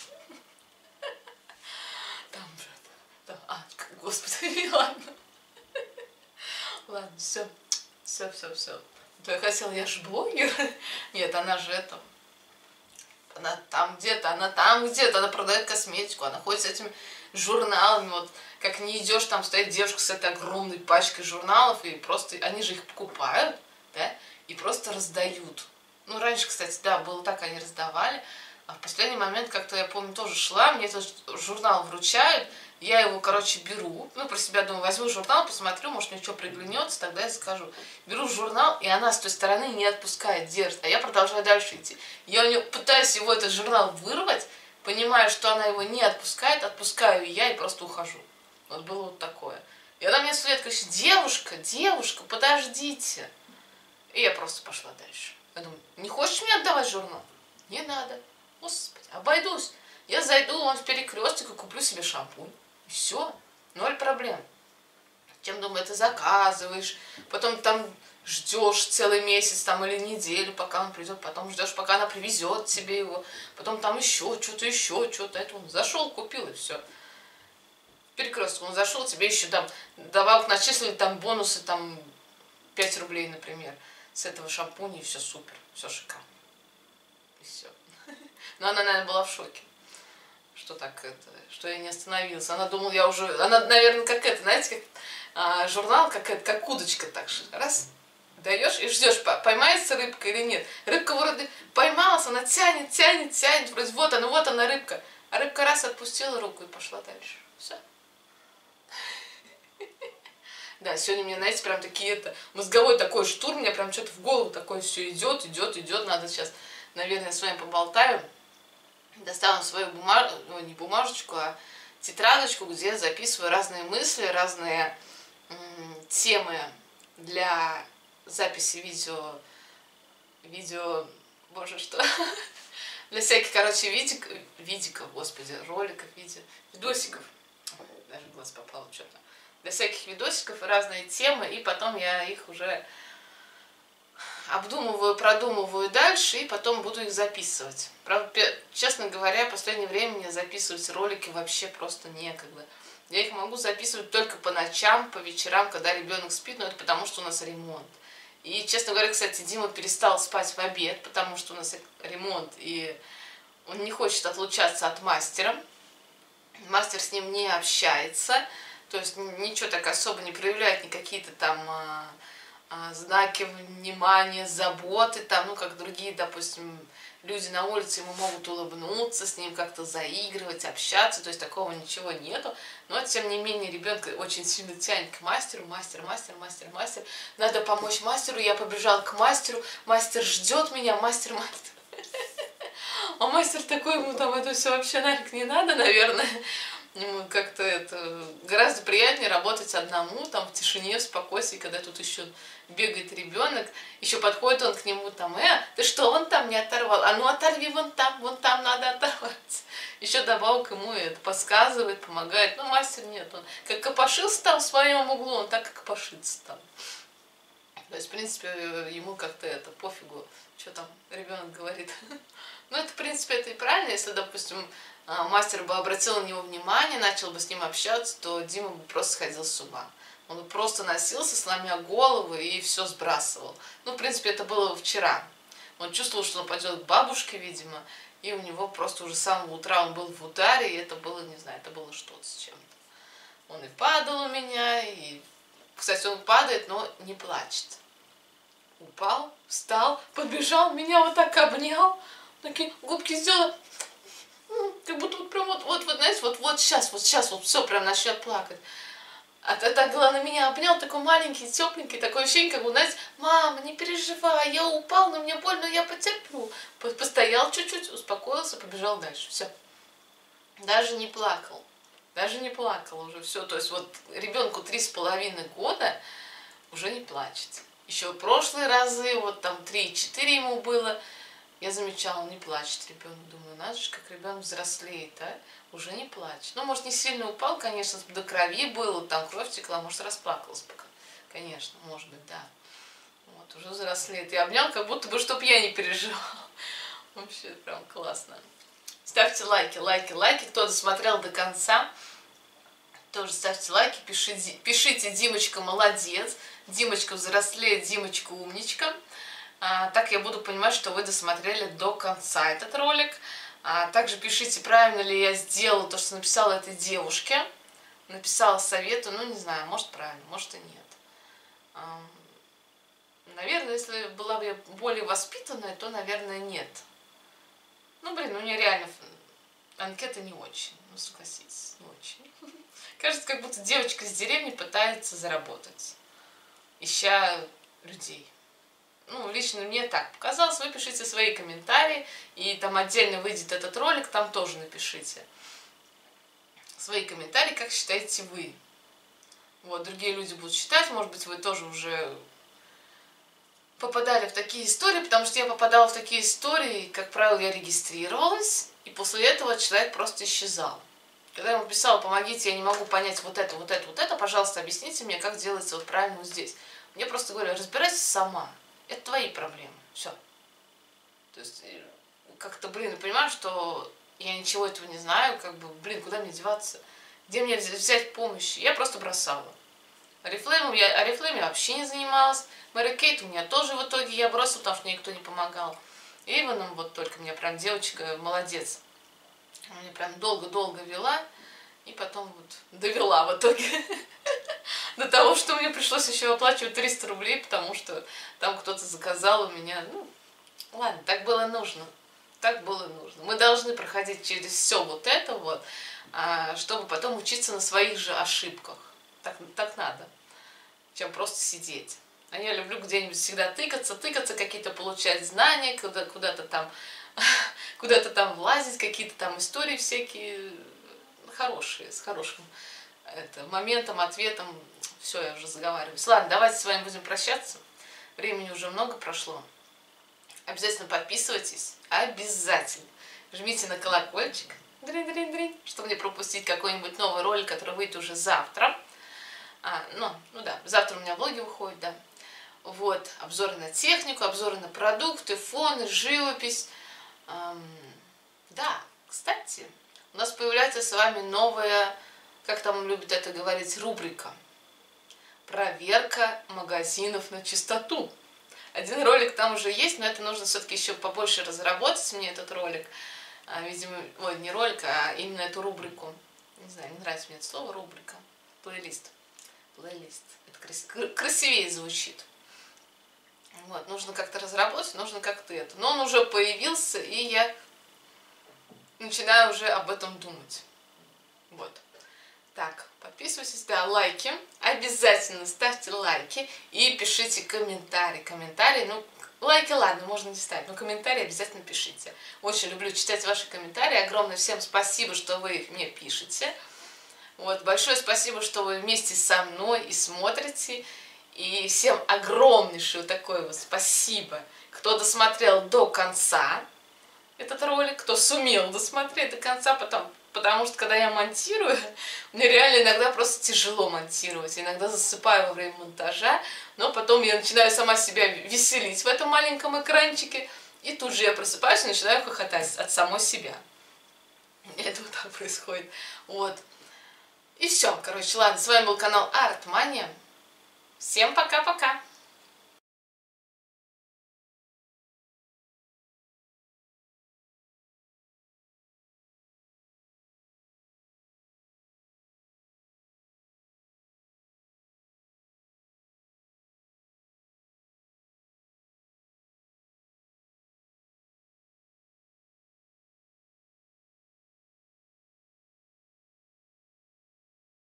Там же, да, господи, ладно. Ладно, все. То я хотела, я же блогер. Нет, она же это. Она там где-то, она продает косметику, она ходит с этими журналами, вот как не идешь, там стоит девушка с этой огромной пачкой журналов, и просто, они же их покупают, да, и просто раздают. Ну, раньше, кстати, да, было так, они раздавали, а в последний момент, как-то, я помню, тоже шла, мне этот журнал вручают, я его, короче, беру, ну, про себя думаю, возьму журнал, посмотрю, может, мне что приглянется, тогда я закажу. Беру журнал, и она с той стороны не отпускает, держит, а я продолжаю дальше идти. Я у нее пытаюсь его, этот журнал, вырвать, понимаю, что она его не отпускает, отпускаю я и просто ухожу. Вот было вот такое. И она мне вслед кричит, девушка, подождите. И я просто пошла дальше. Я думаю, не хочешь мне отдавать журнал? Не надо. Господи, обойдусь. Я зайду вон в перекресток и куплю себе шампунь. И все, 0 проблем. Чем, думаю, ты заказываешь, потом там ждешь целый месяц там или неделю, пока он придет, потом ждешь, пока она привезет тебе его, потом там еще что-то, это он зашел, купил и все. Перекресток он зашел, тебе еще там добавок начислили, там бонусы, там 5 рублей, например, с этого шампуня, и все супер, все шикарно. И все. Но она, наверное, была в шоке, что так это, что я не остановилась. Она думала, я уже, она, наверное, как это, знаете, как журнал, как удочка, так же, раз, даешь и ждешь, поймается рыбка или нет. Рыбка вроде поймалась, она тянет, вроде вот она рыбка. А рыбка раз отпустила руку и пошла дальше. Все. Да, сегодня мне, знаете, прям такие мозговой такой штурм, мне прям что-то в голову такое все идет, надо сейчас, наверное, с вами поболтаю. Достану свою не бумажечку, а тетрадочку, где я записываю разные мысли, разные темы для записи видео, боже, что, для всяких, короче, видиков, господи, роликов, видосиков, даже в глаз попало что-то, для всяких видосиков и разные темы, и потом я их уже обдумываю, продумываю дальше, и потом буду их записывать. Правда, честно говоря, в последнее время мне записывать ролики вообще просто некогда. Я их могу записывать только по ночам, по вечерам, когда ребенок спит, но это потому, что у нас ремонт. И, честно говоря, кстати, Дима перестал спать в обед, потому что у нас ремонт, и он не хочет отлучаться от мастера. Мастер с ним не общается, то есть ничего так особо не проявляет, ни какие-то там знаки внимания, заботы, там, ну, как другие, допустим, люди на улице ему могут улыбнуться, с ним как-то заигрывать, общаться, то есть такого ничего нету. Но, тем не менее, ребенка очень сильно тянет к мастеру, мастер. Надо помочь мастеру, я побежал к мастеру, мастер ждет меня, мастер. А мастер такой, ему там это все вообще нафиг не надо, наверное. Ему как-то это гораздо приятнее работать одному, там в тишине, в спокойствии, когда тут еще бегает ребенок, еще подходит он к нему там, ты что, вон там не оторвал, а ну оторви вон там надо оторвать. Еще добавок ему это подсказывает, помогает, но мастер нет, он как копошился там в своем углу, он так и копошится там. То есть, в принципе, ему как-то это пофигу, что там ребенок говорит. Ну, это, в принципе, это и правильно, если, допустим, мастер бы обратил на него внимание, начал бы с ним общаться, то Дима бы просто сходил с ума. Он бы просто носился, сломя голову, и все сбрасывал. Ну, в принципе, это было вчера. Он чувствовал, что он пойдет к бабушке, видимо, и у него просто уже с самого утра он был в ударе, и это было, не знаю, это было что-то с чем-то. Он и падал у меня, и, кстати, он падает, но не плачет. Упал, встал, побежал, меня вот так обнял, такие губки сделал, как будто вот прям вот, знаете, вот сейчас, все прям начнет плакать. А так, главное, меня обнял, такой маленький, тепленький, такое ощущение, как бы, знаете, мама, не переживай, я упал, но мне больно, я потерплю. Постоял чуть-чуть, успокоился, побежал дальше, все. Даже не плакал уже, все. То есть вот ребенку 3,5 года уже не плачет. Еще в прошлые разы, вот там 3-4 ему было, я замечала, он не плачет ребенок. Думаю, надо же, как ребенок взрослеет, а? Уже не плачет. Ну, может, не сильно упал, конечно, до крови было, там кровь текла, может, расплакался пока. Конечно, может быть, да. Вот, уже взрослеет. И обнял, как будто бы, чтоб я не переживала. Вообще, прям классно. Ставьте лайки. Кто досмотрел до конца, тоже ставьте лайки, пишите, Димочка молодец, Димочка взрослеет, Димочка умничка. Так я буду понимать, что вы досмотрели до конца этот ролик. Также пишите, правильно ли я сделала то, что написала этой девушке. Написала советы, ну не знаю, может правильно, может и нет. Наверное, если была бы я более воспитанная, то, наверное, нет. Ну, блин, у нее реально анкета не очень, ну согласитесь, не очень. Кажется, как будто девочка с деревни пытается заработать, ища людей. Ну, лично мне так показалось. Вы пишите свои комментарии, и там отдельно выйдет этот ролик, там тоже напишите свои комментарии, как считаете вы. Вот, другие люди будут считать, может быть, вы тоже уже попадали в такие истории, потому что я попадала в такие истории, как правило, я регистрировалась, и после этого человек просто исчезал. Когда я ему писала, помогите, я не могу понять вот это, пожалуйста, объясните мне, как делается вот правильно вот здесь. Мне просто говорили, разбирайся сама, это твои проблемы, все. То есть, как-то, блин, я понимаю, что я ничего этого не знаю, как бы, блин, куда мне деваться? Где мне взять помощь? Я просто бросала. Орифлеймом я вообще не занималась. Мэри Кейт у меня тоже в итоге я бросила, потому что мне никто не помогал. Эйвоном вот только меня прям девочка молодец. Она меня прям долго-долго вела. И потом вот довела в итоге до того, что мне пришлось еще оплачивать 300 рублей, потому что там кто-то заказал у меня. Ну, ладно, так было нужно. Так было нужно. Мы должны проходить через все вот это вот, чтобы потом учиться на своих же ошибках. Так надо, чем просто сидеть. А я люблю где-нибудь всегда тыкаться, какие-то получать знания, куда-то там влазить, какие-то там истории всякие хорошие, с хорошим моментом, ответом. Все, я уже заговариваюсь. Ладно, давайте с вами будем прощаться. Времени уже много прошло. Обязательно подписывайтесь. Обязательно. Жмите на колокольчик. Дрин-дрин-дрин, чтобы не пропустить какой-нибудь новый ролик, который выйдет уже завтра. Ну да, завтра у меня влоги выходят, да. Вот, обзоры на технику, обзоры на продукты, фоны, живопись. Да, кстати, у нас появляется с вами новая, как там любят это говорить, рубрика. Проверка магазинов на чистоту. Один ролик там уже есть, но это нужно все-таки еще побольше разработать мне этот ролик. Видимо, не ролик, а именно эту рубрику. Не знаю, не нравится мне это слово рубрика. Плейлист. Это красивее звучит. Вот, нужно как-то разработать, нужно как-то это. Но он уже появился, и я начинаю уже об этом думать. Вот. Так, подписывайтесь, да, лайки. Обязательно ставьте лайки и пишите комментарии. Ну, лайки, ладно, можно не ставить, но комментарии обязательно пишите. Очень люблю читать ваши комментарии. Огромное всем спасибо, что вы их мне пишете. Вот, большое спасибо, что вы вместе со мной и смотрите. И всем огромнейшее такое вот спасибо, кто досмотрел до конца этот ролик, кто сумел досмотреть до конца, потому что когда я монтирую, мне реально иногда просто тяжело монтировать. Иногда засыпаю во время монтажа, но потом я начинаю сама себя веселить в этом маленьком экранчике, и тут же я просыпаюсь и начинаю хохотать от самой себя. Это вот так происходит. Вот. И все, короче, ладно, с вами был канал Art Mania. Всем пока-пока!